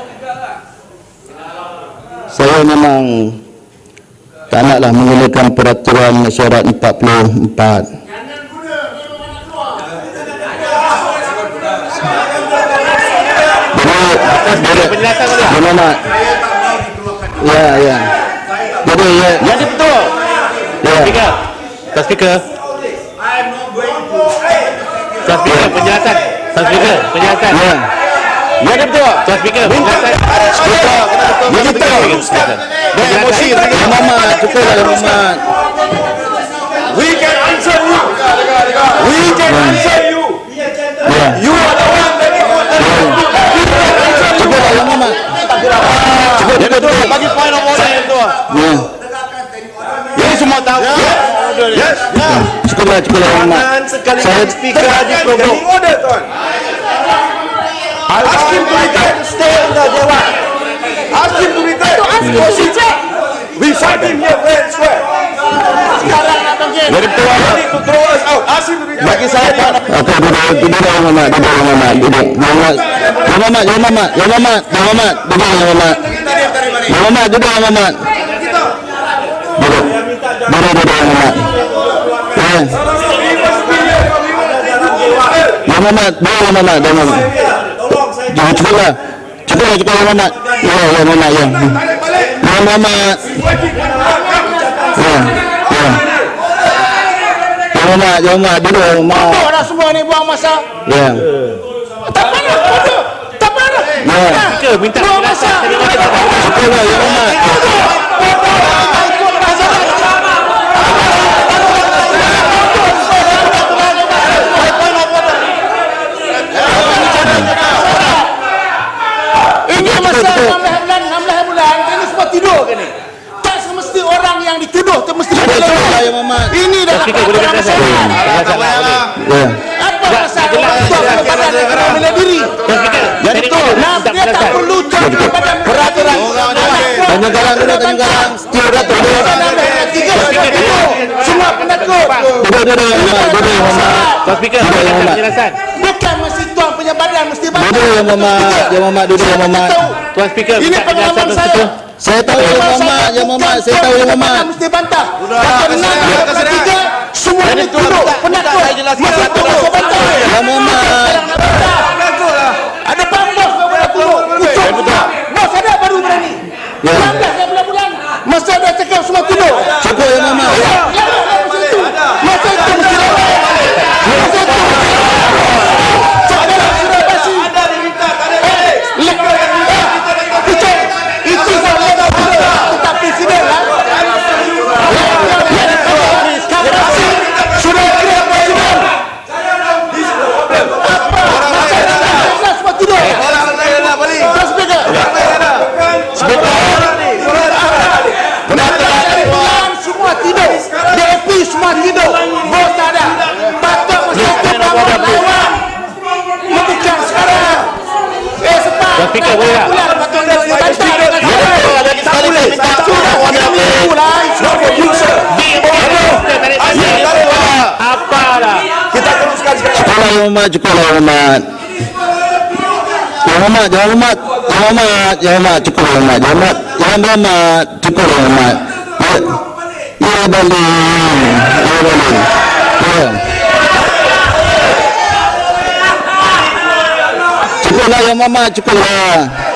S1: Saya memang tak naklah menggunakan peraturan mesyuarat 44.
S5: Penjelasan boleh.
S1: Yang Muhammad. Ya, ya. Jadi ya.
S5: Yang dia betul.
S1: Ya.
S5: Speaker. Tuan Speaker. Tuan Speaker, penjelasan. Tuan Speaker, penjelasan.
S1: Ya.
S5: Yang dia betul. Tuan Speaker, penjelasan.
S1: Yang betul.
S5: Dia emosi.
S1: Yang Muhammad, cukup lah Yang Muhammad.
S6: We can answer you. We can answer you.
S1: Ya.
S6: You are the one that is
S1: Cukup lah Yang Muhammad. Cukup,
S5: Yang betul. Bagi point of order yang betul.
S1: Ya.
S5: Ini semua tahu.
S6: Yes.
S1: Cukup lah Yang Muhammad.
S6: Jangan sekali
S1: Saya
S6: speaker di program. Order, tuan. Ask him to return. Stay in the Dewan. Ask him to return. We fight him here fair and square.
S5: Yang betul.
S6: Ready to throw us out. Ask him to return.
S5: Bagi saya
S1: Okey, duduk Yang Muhammad, duduk Yang Muhammad, duduk. Yang Muhammad, Yang Muhammad, Yang Muhammad, Yang Muhammad, Yang Muhammad, duduk Yang Muhammad. Yang Muhammad, duduk Yang Muhammad. Duduk. Duduk Yang Muhammad. Ya. Yang Muhammad, duduk Yang Muhammad, Yang Muhammad. Jangan cukup lah. Cukup lah Yang Muhammad. Ya, Yang Muhammad, ya. Yang Muhammad. Ya, ya. Yang Muhammad, Yang Muhammad, duduk Yang Muhammad.
S4: Orang semua ni buang masa.
S1: Ya.
S4: Tak payah, bodoh. Tak payah.
S1: Ya.
S5: Speaker minta
S4: Buang masa.
S1: Cukup lah Yang Muhammad.
S4: Ini masa 16 bulan, ini semua tidur ke ni? Tak semesti orang yang dituduh tu mesti
S1: Cukup lah Yang Muhammad.
S4: Ini adalah peraturan masyarakat.
S1: Ya.
S4: Apa masalah untuk badan negara bela diri?
S5: Yang betul.
S4: Dia tak perlu contoh badan peraturan.
S1: Tanya garang dulu, tanya garang. Setia Datuk dulu.
S4: Semua penakut.
S1: Duduk Yang Muhammad, duduk Yang Muhammad.
S5: Tuan Speaker,
S1: Yang Muhammad.
S5: penjelasan.
S4: Bukan mesti tuan punya badan mesti badan.
S1: Duduk Yang Muhammad, Yang Muhammad, duduk Yang Muhammad.
S5: Tuan Speaker,
S4: Ini
S5: minta penjelasan
S4: pengalaman
S5: Tuan
S4: saya.
S5: Speaker.
S1: Saya tahu Yang Muhammad, Yang Muhammad, saya tahu Yang Muhammad.
S4: Mesti bantah. Kata 6 semua ini tunduk penakut. Mesti tunduk bantah.
S1: Yang Muhammad.
S4: Ada pambos yang boleh tunduk. Bos ada baru berani.
S1: Ya.
S4: 16 bulan. Masa ada cakap semua tunduk.
S1: Cukup Yang Muhammad.
S4: Masa itu mesti lawan. Masa itu
S6: Anda diminta tarik.
S4: itu tetap presiden lah. Sudah kira presiden. Semua tidur. Terus speaker. Semua tidur. DAP semua tidur. Bos tak ada. Patut mesti lawan. Bukan sekarang. Sebab
S5: Speaker, boleh tak?
S4: patut dia bantah dengan
S6: Tak boleh.
S5: Apa dah?
S6: Kita teruskan sekarang.
S1: Cukup lah Yang Muhammad, cukup lah Yang Muhammad. Yang Muhammad, Yang Muhammad, Yang Muhammad, Yang Muhammad, cukup Yang Muhammad, Yang Muhammad, Yang Muhammad, cukup Yang Muhammad. Ya, ya balik, ya balik. Ya. Cukup lah Yang Muhammad, cukup lah.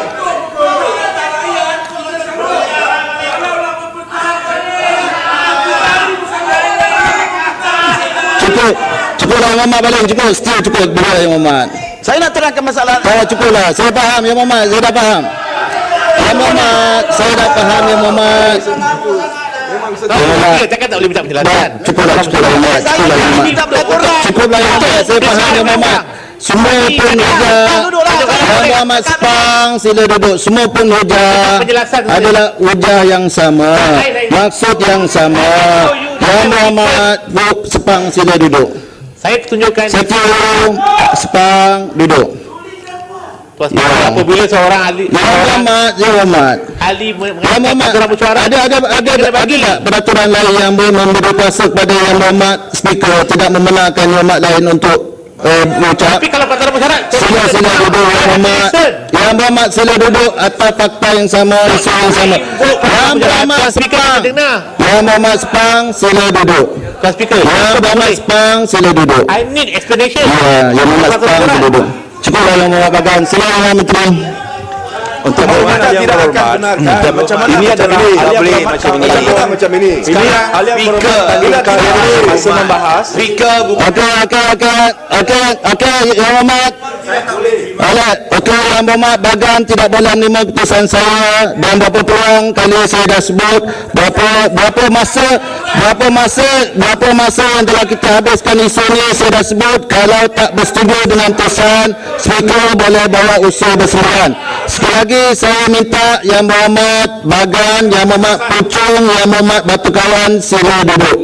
S1: Cukup lah Yang Muhammad balik, cukup, still cukup dua Yang Muhammad.
S4: Saya nak terangkan masalah.
S1: Cukup lah, saya faham Yang Muhammad, saya dah faham. Yang Muhammad, saya dah faham Yang Muhammad.
S5: Speaker, cakap tak boleh minta penjelasan.
S1: Cukup lah Yang Muhammad, cukup lah Yang Muhammad. Cukup lah Yang Muhammad, saya faham Yang Muhammad. Semua pun hoja Yang Muhammad Sepang sila duduk. Semua pun hoja adalah hoja yang sama, maksud yang sama. Yang Muhammad Sepang sila duduk.
S5: Saya tunjukkan
S1: Sekian Sepang duduk.
S5: Tuan Speaker, apabila seorang ahli
S1: Yang Muhammad, Yang Muhammad.
S5: ahli
S1: Yang
S5: mengatakan
S1: Muhammad,
S5: aturan mesyuarat,
S1: ada tak peraturan lain yang memberi kuasa kepada Yang Muhammad Speaker tidak membenarkan Yang Muhammad lain untuk mengucap?
S5: tapi kalau peraturan mesyuarat,
S1: Sila duduk Yang Muhammad. Yang Muhammad sila duduk atas fakta yang sama, isu yang sama. Yang Muhammad Sepang. Yang Muhammad Sepang sila duduk.
S5: Tuan Speaker,
S1: Yang Muhammad Sepang sila duduk.
S5: I need explanation.
S1: Ya, Yang Muhammad Sepang sila duduk. Cukuplah Yang Muhammad Bagan. Sila Yang Menteri.
S3: Untuk
S6: Kita
S3: berhormat yang
S6: tidak akan
S3: berhormat,
S6: benarkan macam mana
S3: ini adalah hal yang boleh macam ini.
S6: macam ini.
S3: Ini hal yang berhormat masa membahas.
S1: Okey, Yang Berhormat. Okey, Yang Berhormat, Bagan tidak boleh menerima keputusan saya dan berapa peluang kali saya dah sebut berapa masa yang telah kita habiskan isu ni saya dah sebut. Kalau tak bersetuju dengan keputusan, speaker boleh bawa usul bersendirian. Sekali lagi saya minta Yang Berhormat Bagan, Yang Berhormat Pucung, Yang Berhormat Batu Kawan sila duduk.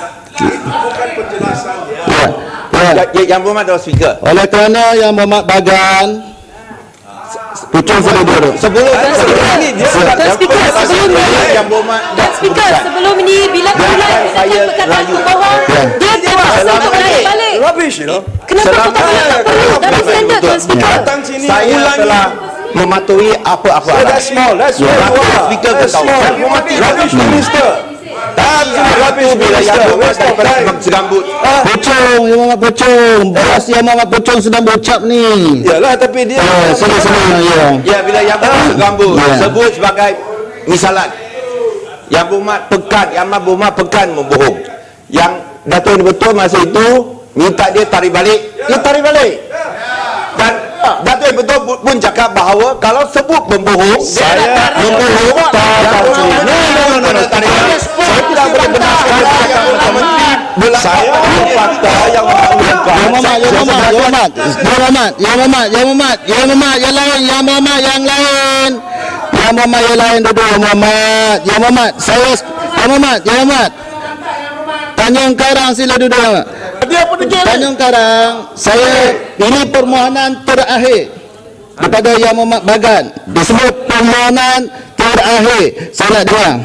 S2: Yang berhormat Tuan Speaker.
S1: Oleh kerana Yang Berhormat Bagan Pucung sila duduk.
S2: Sebelum ini dia
S7: Speaker, sebelum ini
S2: yang berhormat
S7: Speaker, sebelum ini bila mulai
S2: saya
S7: perkataan
S2: rayu.
S7: bawah, dia terpaksa untuk naik balik.
S6: Rubbish, you know.
S7: Kenapa perkataan tak perlu dalam standard Tuan Speaker?
S6: Datang sini
S2: Saya
S6: ulangi.
S2: telah mematuhi apa-apa
S6: That's small. That's very well.
S2: Speaker
S6: That's
S2: ketahuan.
S6: small. You mati rubbish minister. Rubbish
S2: bila yang
S6: minister.
S2: berhormat
S6: Waste of
S2: daripada
S6: time.
S2: segambut.
S1: Pucung, Yang Berhormat Pucung. Bos Yang Berhormat Pucung sedang berucap ni.
S6: Yalah, tapi dia
S1: Sila ya.
S2: Ya, bila yang berhormat segambut
S1: Ya.
S2: sebut sebagai misalan. Yang berhormat Pekan, Yang berhormat Pekan membohong. Yang Dato' Betul masa itu minta dia tarik balik, dia tarik balik. Dan Dato' Betul pun cakap bahawa kalau sebut membohong,
S6: Saya
S2: membohong, no, tarik balik. Saya tidak boleh benarkan perkataan menteri
S6: saya fakta yang mengungkapkan.
S1: Yang Berhormat yang lain duduk. Yang Berhormat Tanjung Karang sila duduk.
S4: Dia pun degil.
S1: Tanjung Karang, ini permohonan terakhir daripada Yang Berhormat Bagan. Disebut permohonan terakhir. Saya nak dengar.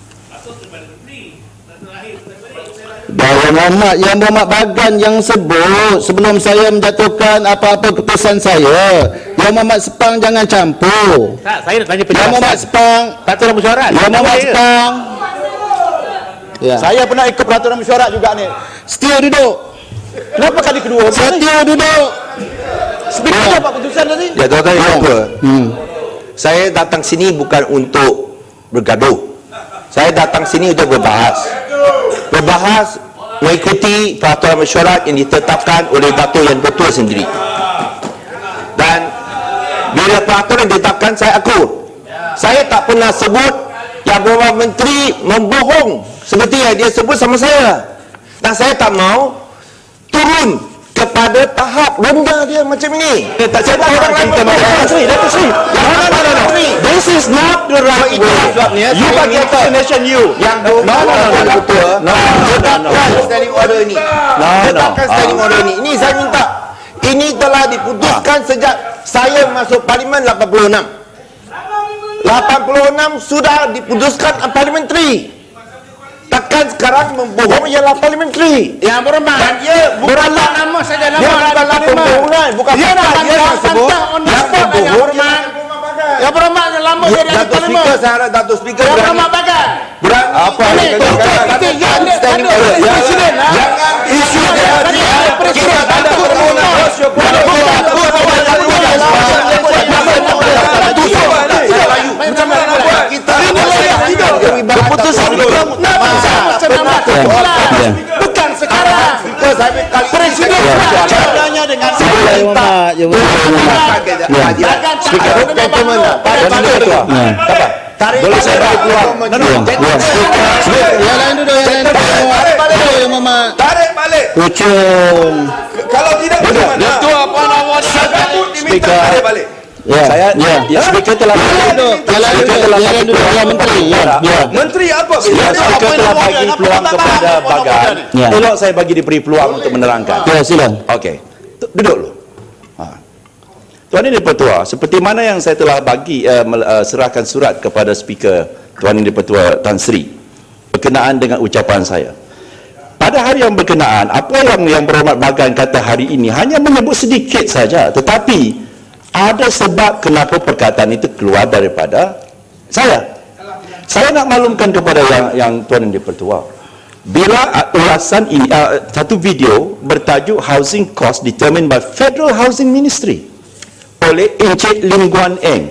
S1: Yang Berhormat Bagan yang sebut sebelum saya menjatuhkan apa-apa keputusan saya. Yang Berhormat Sepang jangan campur.
S5: Tak, saya nak tanya
S1: Yang Berhormat
S5: penjelasan.
S1: Sepang,
S5: Peraturan mesyuarat.
S1: Yang Berhormat Sepang. Ya.
S2: Saya pernah ikut peraturan mesyuarat juga ni.
S1: Setia duduk.
S2: Kenapa kali kedua?
S1: Setia duduk.
S2: Speaker dapat keputusan tadi. Ya, tuan-tuan dan puan. Saya datang sini bukan untuk bergaduh. Saya datang sini untuk berbahas. Berbahas mengikuti peraturan mesyuarat yang ditetapkan oleh Dato' Yang Betul sendiri. Dan bila peraturan ditetapkan, saya akur. Saya tak pernah sebut Yang Berhormat Menteri membohong seperti yang dia sebut sama saya. Dan saya tak mau turun kepada tahap rendah dia macam ini. Tak saya tak orang lain This is not the right way. You bagi explanation you. Yang Berhormat Betul. Tetapkan standing order ini. Tetapkan standing order ini. Ini saya minta. Ini telah diputuskan sejak saya masuk Parlimen 86. 86 sudah diputuskan parlimentary. Takkan sekarang membohong ialah parlimentary.
S4: Yang Berhormat.
S2: Dan dia bukanlah
S4: nama saja nama.
S2: dia bukanlah pembohongan, bukan
S4: Dia nak
S2: fakta dia sebut.
S4: Yang
S2: membohong
S4: Yang Berhormat yang lama jadi ahli
S2: Dato'
S4: parlimen.
S2: Speaker, saya harap Dato' Speaker
S4: Yang
S2: berani.
S4: Berhormat Bagan.
S2: Apa yang
S4: Yang
S2: standing order.
S4: Presiden.
S2: Jangan isu dia. Kita tak ada permohonan. Keputusan bukan sekarang. Presiden caranya dengan tarik boleh saya bagi peluang.
S1: Yang lain duduk.
S6: Tarik balik.
S1: Pucung.
S6: Kalau tidak bagaimana? Itu apa namanya? Segambut diminta tarik balik.
S3: Saya Speaker telah
S6: Menteri apa?
S3: Speaker telah bagi peluang kepada Bagan. Tolong saya bagi diberi peluang untuk menerangkan.
S1: Ya, silakan.
S3: Okey. Duduk dulu. Tuan Yang Dipertua, seperti mana yang saya telah bagi serahkan surat kepada Speaker Tuan Yang Dipertua Tan Sri berkenaan dengan ucapan saya. Pada hari yang berkenaan, apa yang Berhormat Bagan kata hari ini hanya menyebut sedikit saja, tetapi ada sebab kenapa perkataan itu keluar daripada saya. Saya nak maklumkan kepada yang Tuan Yang Dipertua, bila ulasan ini satu video bertajuk Housing Cost Determined by Federal Housing Ministry oleh Encik Lim Guan Eng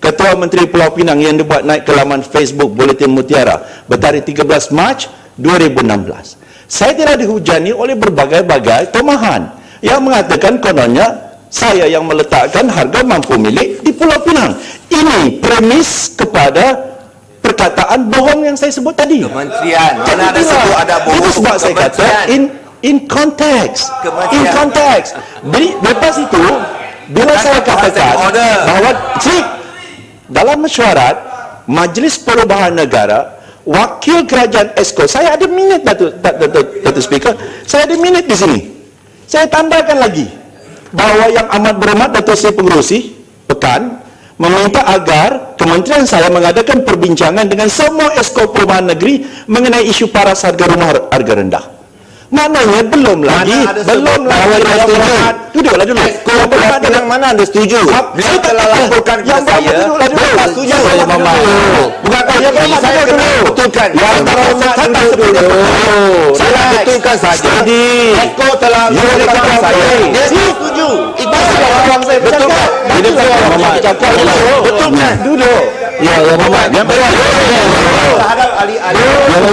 S3: Ketua Menteri Pulau Pinang yang dibuat naik ke laman Facebook Buletin Mutiara bertarikh 13 Mac 2016. Saya tidak dihujani oleh berbagai-bagai tomahan yang mengatakan kononnya saya yang meletakkan harga mampu milik di Pulau Pinang. Ini premis kepada perkataan bohong yang saya sebut tadi.
S2: Kementerian, mana ada sebut ada bohong.
S3: Itu sebab saya kata in context. In context. Lepas itu, bila saya katakan bahawa dalam mesyuarat Majlis Perubahan Negara, Wakil Kerajaan Esko, saya ada minit Datuk Speaker, saya ada minit di sini. Saya tambahkan lagi bahawa yang amat berhormat Datuk Seri Pengerusi Pekan meminta agar kementerian saya mengadakan perbincangan dengan semua Esko Perumahan Negeri mengenai isu paras harga rumah harga rendah. Maknanya belum lagi duduklah dulu.
S2: Esko berhad dengan mana anda setuju? Beliau telah laporkan kepada saya. Tak setuju saya Mama. Bukankah yang berhad dulu? Betulkan. Yang berhad dulu. Saya betulkan saja. Esko telah laporkan saya. Dia setuju. Itu yang saya betulkan. Betulkan. Duduk.
S1: Ya, Mama. Yang berhad
S2: terhadap ahli-ahli.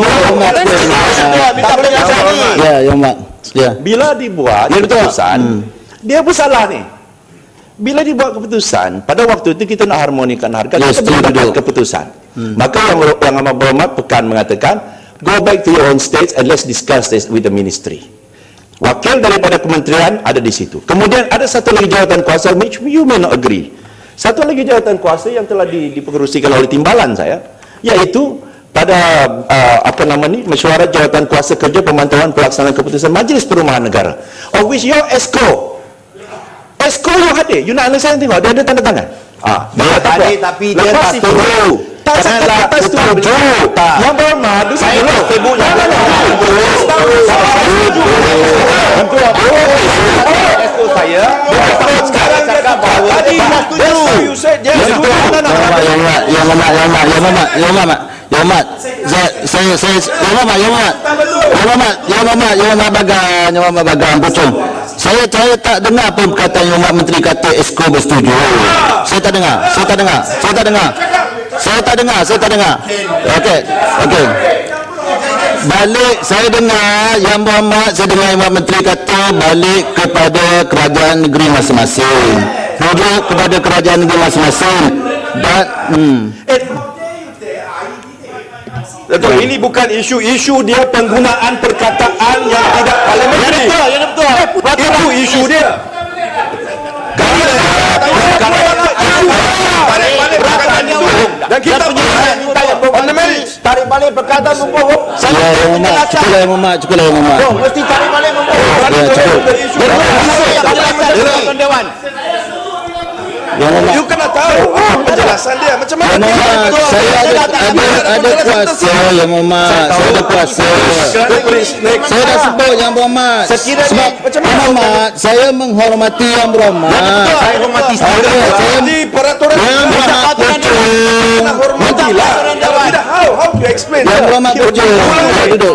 S2: Tak boleh macam ni.
S1: Ya, Mak. Ya.
S3: Bila dibuat keputusan, dia bersalah ni. Bila dibuat keputusan, pada waktu itu kita nak harmonikan harga, kita belum dapat keputusan. Maka yang amat berhormat Pekan mengatakan, go back to your own states and let's discuss this with the ministry. Wakil daripada kementerian ada di situ. Kemudian ada satu lagi jawatan kuasa which you may not agree. Satu lagi jawatan kuasa yang telah dipengerusikan oleh timbalan saya, iaitu pada mesyuarat jawatan kuasa kerja pemantauan pelaksanaan keputusan Majlis Perumahan Negara, of which your Esko yang hadir, you nak saya tengok dia ada tanda tangan.
S2: Dia hadir tapi dia tak setuju.
S3: Tak setuju. Yang berhormat
S2: saya tak sebut yang Esko saya sekarang cakap bahawa dia tak setuju.
S1: Ya Mak, saya tak dengar pun perkataan Yang Mak Menteri kata Esko bersetuju. Saya tak dengar. Okey. Balik saya dengar Yang Berhormat, saya dengar Yang Mak Menteri kata balik kepada kerajaan negeri masing-masing. Duduk kepada kerajaan negeri masing-masing. Dan
S6: Datuk, ini bukan isu dia penggunaan perkataan yang tidak parliamentary.
S2: Ya betul.
S6: Itu isu dia. Dan kita tarik balik perkataan membohong.
S1: Yang Mak.
S2: Mesti tarik balik membohong.
S6: You kena tahu penjelasan dia macam mana.
S1: Saya ada kuasa Yang Berhormat. Saya ada kuasa. Saya dah sebut Yang Berhormat. Sebab Yang Berhormat, saya menghormati Yang Berhormat.
S2: Saya hormati
S6: Di peraturan
S1: Yang Berhormat
S6: hormatilah. Kalau tidak, how to explain?
S1: Yang Berhormat duduk.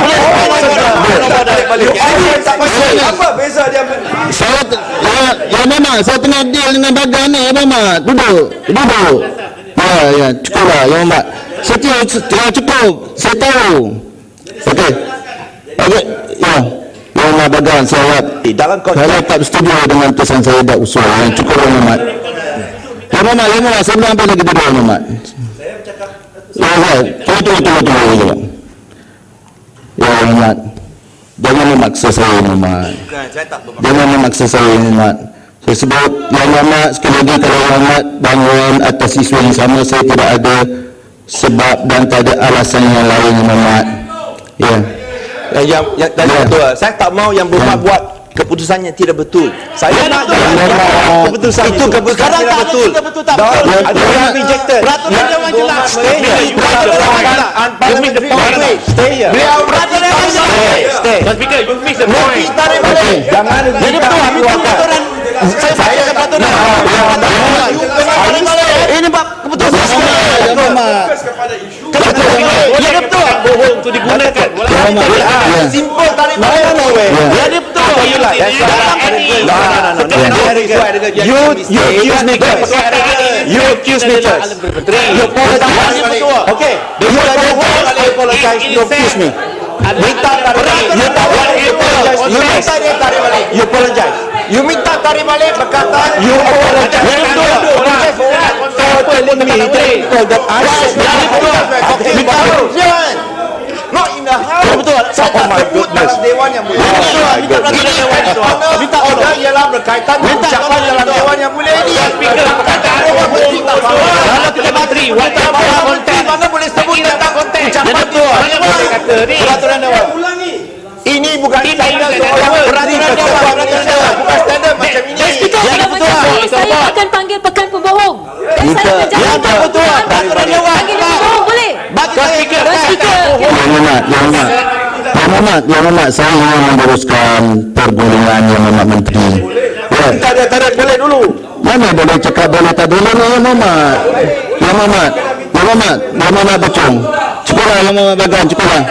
S6: Apa beza dia?
S1: Yang Berhormat, saya tengah deal dengan bagan ni. Yang Berhormat, duduk. Ya, cukuplah Yang Berhormat. Saya cukup. Saya tahu. Okey. Ya. Yang Berhormat bagan, saya tak bersetuju dengan kesan saya dah usul. Cukup Yang Berhormat. Yang Berhormat, saya belum ambil lagi duduk Yang Berhormat. Tunggu. Ya Yang Berhormat, jangan memaksa saya Yang Berhormat. Jangan memaksa saya Yang Berhormat. Saya sebut Yang Berhormat sekali lagi, kalau Yang Berhormat bangun atas isu yang sama, saya tidak ada sebab dan tak ada alasan yang lain Yang Berhormat. Ya.
S2: Betul. Saya tak mau Yang Berhormat buat keputusan yang tidak betul. Saya nak keputusan itu keputusan tidak betul. Ada yang rejected. Peraturan Dewan jelas. Stay here. Beliau peraturan Dewan jelas. Stay. Speaker, you miss the point. Jangan jadi peraturan. Saya peraturan. Ini Pak keputusan.
S1: Yang Berhormat.
S2: Ya betul. Bohong untuk digunakan. Simple tarik balik. Ya betul.
S3: You accuse me first. You apologize. Okay. You apologize. You accuse me. Minta tarik balik. You apologize. You minta tarik balik perkataan. You apologize. Not in the house. Betul. Oh my goodness. Dewan yang mulia. Minta peraturan dewan itu. Minta order ialah berkaitan dengan ucapan dalam dewan yang mulia ini. Perkataan dewan minta kalau kita menteri, mana boleh sebut tentang konteks. Ucapan betul. Peraturan dewan. Ini bukan standard peraturan dewan. Bukan standard macam ini.
S7: Yang betul. Saya akan panggil pekan pembohong.
S3: Yang betul. Peraturan dewan.
S7: Panggil pembohong boleh?
S1: Yang Muhammad, saya ingin meneruskan pergulungan Yang Muhammad Menteri.
S3: Tak ada boleh dulu.
S1: Mana boleh cakap boleh tak boleh Yang Muhammad Bocong. Cukuplah Yang Muhammad Bagan, cukuplah.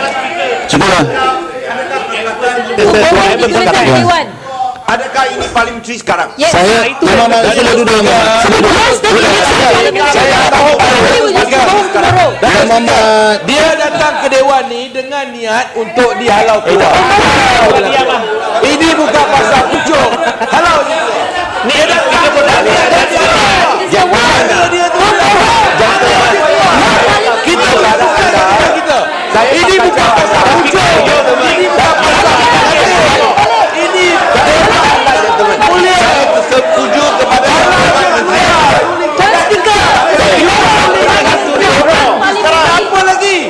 S3: Adakah ini parlimentary sekarang?
S7: Yes.
S1: Saya sudah duduk.
S3: Saya tahu
S6: Dia datang ke dewan ni dengan niat untuk dihalau keluar. Ini bukan pasal pucuk. Halau je. Dia datang ke dewan. Ini bukan pasal pucuk. Ini bukan pasal ini saya setuju kepada apa lagi?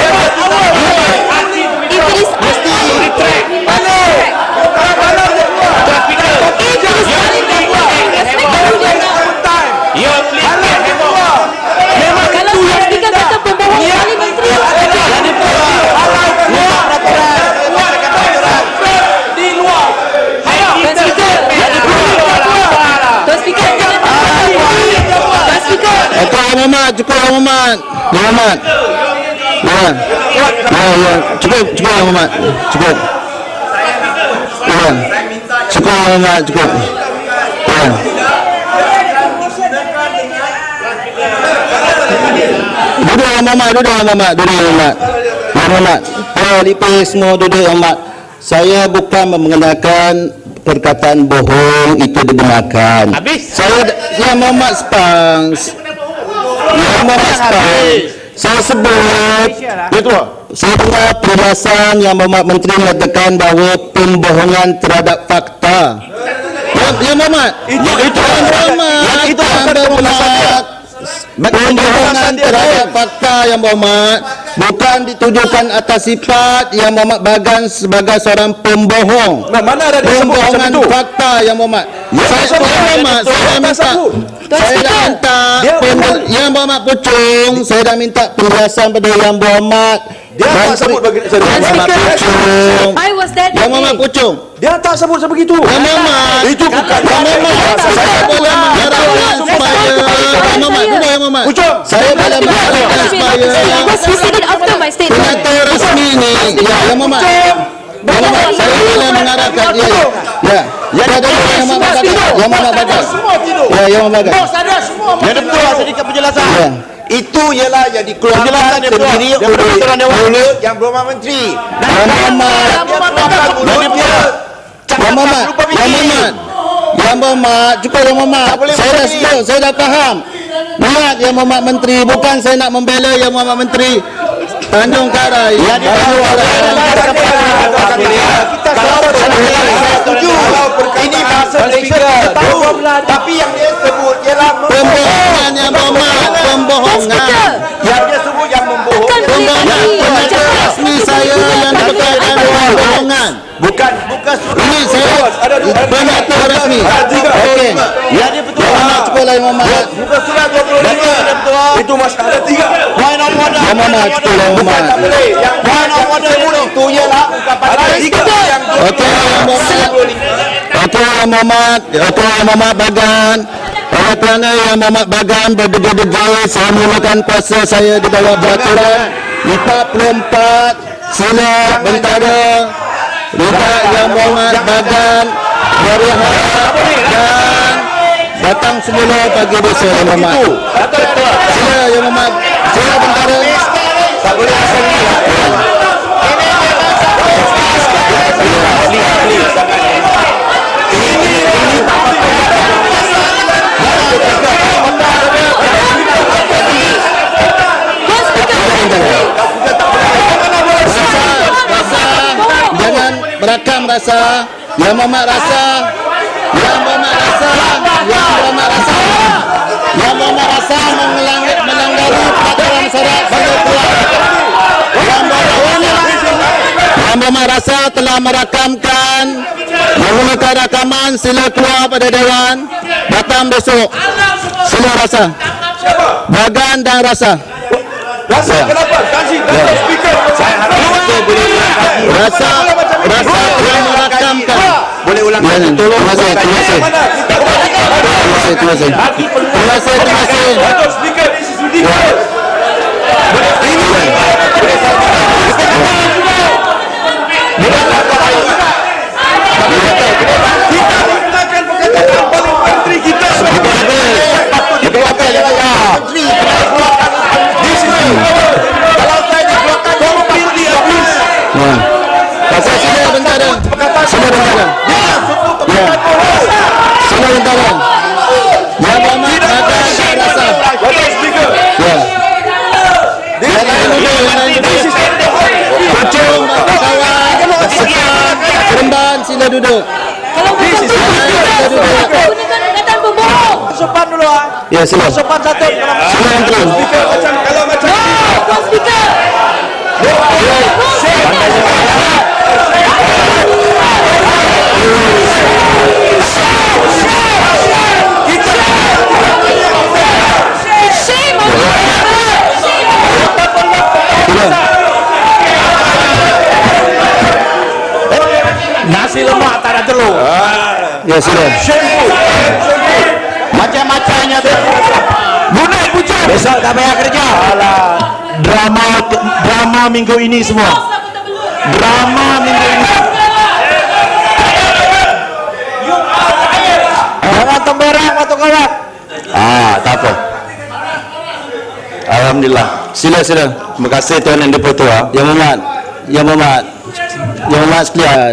S1: Cukup Yang Muhammad. Cukup Yang Muhammad. Cukup Yang Muhammad. Duduk Yang Muhammad. Lipis semua duduk Yang Muhammad. Saya bukan mengenakan perkataan bohong itu digunakan. Saya Yang Muhammad Spang. Saya sebut saya dengar penjelasan Yang Muhammad Menteri mengatakan bahawa pembohongan terhadap fakta. Yang Muhammad pembohongan terhadap fakta Yang Muhammad bukan ditujukan atas sifat Yang Muhammad Bagan sebagai seorang pembohong.
S6: Mana ada
S1: pembohongan fakta Yang Muhammad. Saya dah minta Yang Muhammad Pucung, saya dah minta penjelasan pada Yang Muhammad.
S6: Dia tak sebut begitu.
S1: Yang Muhammad Pucung.
S6: Dia tak sebut sebegitu.
S1: Yang Muhammad.
S6: Itu bukan.
S1: Yang Muhammad. Saya boleh mengharapkan supaya Yang Muhammad. Yang Muhammad. Saya boleh mengharapkan supaya penyataan resmi ini. Yang Muhammad. Saya boleh mengharapkan dia. Yang Muhammad Bagas. Yang Muhammad Bagas.
S3: Yang betul sedikit penjelasan. Itu ialah yang dikeluarkan terdiri oleh Yang Berhormat Menteri.
S1: Yang Muhammad, cukup Yang Muhammad. Saya dah sebut, saya dah faham. Niat Yang Muhammad Menteri, bukan saya nak membela Yang Muhammad Menteri. Tanjung Karai.
S3: Kita setuju. Ini bahasa Malaysia. Tapi yang dia sebut ialah
S1: pembohongan Yang Muhammad. Pembohongan.
S3: Yang dia sebut yang membohong.
S1: Pembohongan. Penyataan resmi saya yang berkaitan dengan pembohongan.
S3: Bukan
S1: ini saya penyataan resmi. Okey.
S3: Ya dia betul.
S1: Cukup lah Yang Muhammad.
S3: Bukan surat 25. Itu masalah ada 3. Point of order.
S1: Yang Muhammad, cukup Yang Muhammad.
S3: Yang point of order itu ialah ungkapan ada 3 yang
S1: okey Yang Muhammad. Okey Yang Muhammad. Okey Yang Muhammad Bagan. Oleh kerana Yang Muhammad Bagan berdegil-degil, saya mulakan kuasa saya di bawah peraturan 44 sila bentara Juga Yang Berhormat Bagan Berhormat dan datang semula pagi desa Yang Berhormat. Sila Yang Berhormat. Sila bentara.
S6: Tak boleh asal ni.
S1: Jangan berakam rasa. Yang Berhormat rasa. Yang Berhormat rasa. Yang Berhormat rasa. Yang Berhormat rasa melanggar peraturan syarat bagi keluar. Yang Berhormat rasa telah merakamkan, menggunakan rakaman. Sila keluar pada Dewan. Datang besok. Sila rasa. Bagan dan rasa.
S6: Rasa kenapa? Kasih speaker. Saya harap kita boleh
S1: Rasa yang merakamkan.
S6: boleh ulang lagi.
S1: Terima kasih. Terima kasih. Terima kasih. Terima kasih.
S6: Datuk speaker, this is ridiculous. Kita menggunakan perkataan paling menteri kita sebagai kalau saya dikeluarkan completely abuse.
S1: Pasal sila bentara. Sila bentara. Sila bentara. Yang Berhormat Bagan dan rasa.
S6: Datuk speaker.
S1: Ya. Kucing, kawan, sekat, Seremban, sila duduk.
S7: Kalau
S1: Sila duduk.
S7: gunakan perkataan pembohong.
S6: Sopan dulu ah.
S1: Ya, sila.
S6: Sopan satu.
S1: Sila yang terus.
S6: Speaker kalau macam
S7: Tuan Speaker. Shame on you.
S5: Nasi lemak tak ada telur.
S1: Ya, sila.
S5: Macam-macamnya tu. Bunuh pucat. Besok tak payah kerja. Alah. Drama minggu ini semua. Drama minggu ini. Jangan temberang waktu kawan.
S3: Tak apa. Alhamdulillah.
S1: Sila.
S3: Terima kasih Tuan Yang Dipertua.
S1: Yang Berhormat sekalian,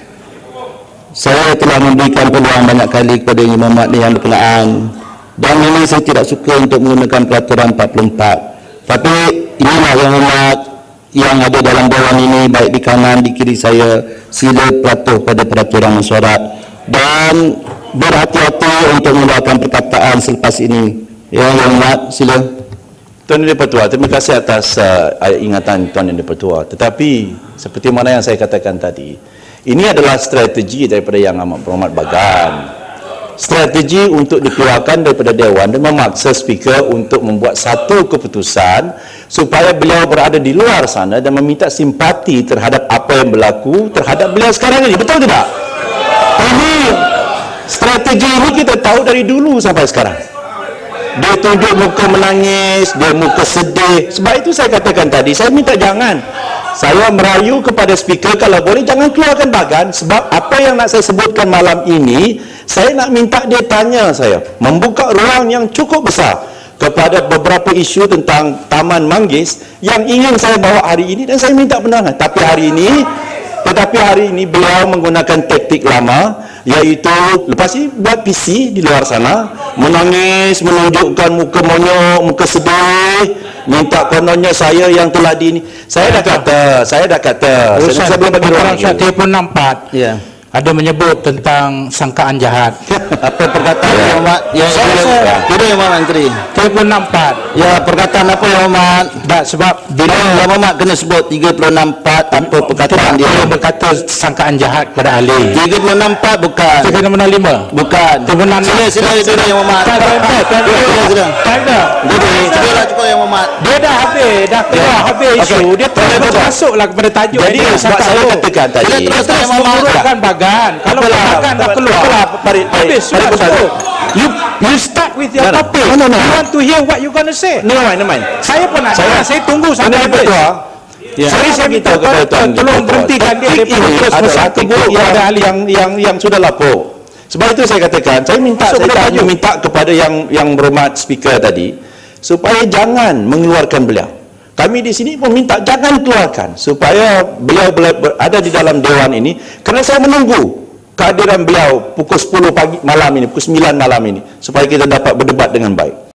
S1: saya telah memberikan peluang banyak kali kepada Yang Berhormat yang berkenaan, dan memang saya tidak suka untuk menggunakan peraturan 44. Tapi inilah Yang Berhormat yang ada dalam Dewan ini, baik di kanan di kiri saya, sila patuh pada peraturan mesyuarat dan berhati-hati untuk mengeluarkan perkataan selepas ini. Yang Berhormat, sila.
S3: Tuan Yang Dipertua, terima kasih atas ingatan Tuan Yang Dipertua. Tetapi seperti mana yang saya katakan tadi, ini adalah strategi daripada Yang Amat Berhormat Bagan. Strategi untuk dikeluarkan daripada Dewan dan memaksa speaker untuk membuat satu keputusan supaya beliau berada di luar sana dan meminta simpati terhadap apa yang berlaku terhadap beliau sekarang ini. Betul tidak? Ini strategi ini kita tahu dari dulu sampai sekarang. Dia tunjuk muka menangis, dia muka sedih. Sebab itu saya katakan tadi, saya minta jangan. Saya merayu kepada speaker, kalau boleh jangan keluarkan Bagan. Sebab apa yang nak saya sebutkan malam ini, saya nak minta dia tanya saya, membuka ruang yang cukup besar kepada beberapa isu tentang Taman Manggis yang ingin saya bawa hari ini, dan saya minta penerangan. Tetapi hari ini beliau menggunakan taktik lama, iaitu lepas ini buat PC di luar sana, menangis, menunjukkan muka monyok, muka sedih, minta kononnya saya yang telah di ini. Saya dah kata saya belum bagi ruang.
S5: Telefon 64.
S1: Ya.
S5: Ada menyebut tentang sangkaan jahat.
S1: Apa perkataan Yang Berhormat? Tidak Yang Berhormat Menteri.
S5: Telefon 64.
S1: Ya, perkataan apa Yang Berhormat?
S5: Tak, sebab
S1: Bila Yang Berhormat kena sebut 364 apa perkataan dia.
S5: dia berkata sangkaan jahat kepada ahli.
S1: 364 bukan.
S5: Telefon nombor 5.
S1: Bukan.
S5: Telefon 6.
S1: Sila Yang Berhormat. Sila. Sila cukup Yang Berhormat.
S5: Dia dah habis isu. Dia terus masuklah kepada tajuk.
S3: Jadi sebab saya katakan tadi,
S1: Sila terus Yang Berhormat.
S5: Kan Bagan. Kalau Bagan dah keluar, habis sudah cukup. You start with your topic.
S3: No.
S5: You want to hear what you gonna say.
S3: Never mind.
S5: Saya pun nak dengar. Saya tunggu sampai habis.
S3: Saya minta kepada tuan
S5: tolong berhentikan dia daripada terus
S3: adalah
S5: bersatu buruk
S3: yang
S5: kepada ahli
S3: yang sudah lapor. Sebab itu saya katakan, saya minta kepada yang berhormat speaker tadi supaya jangan mengeluarkan beliau. Kami di sini pun minta jangan keluarkan supaya beliau ada di dalam dewan ini, kerana saya menunggu kehadiran beliau pukul 10 pagi malam ini, pukul 9 malam ini supaya kita dapat berdebat dengan baik.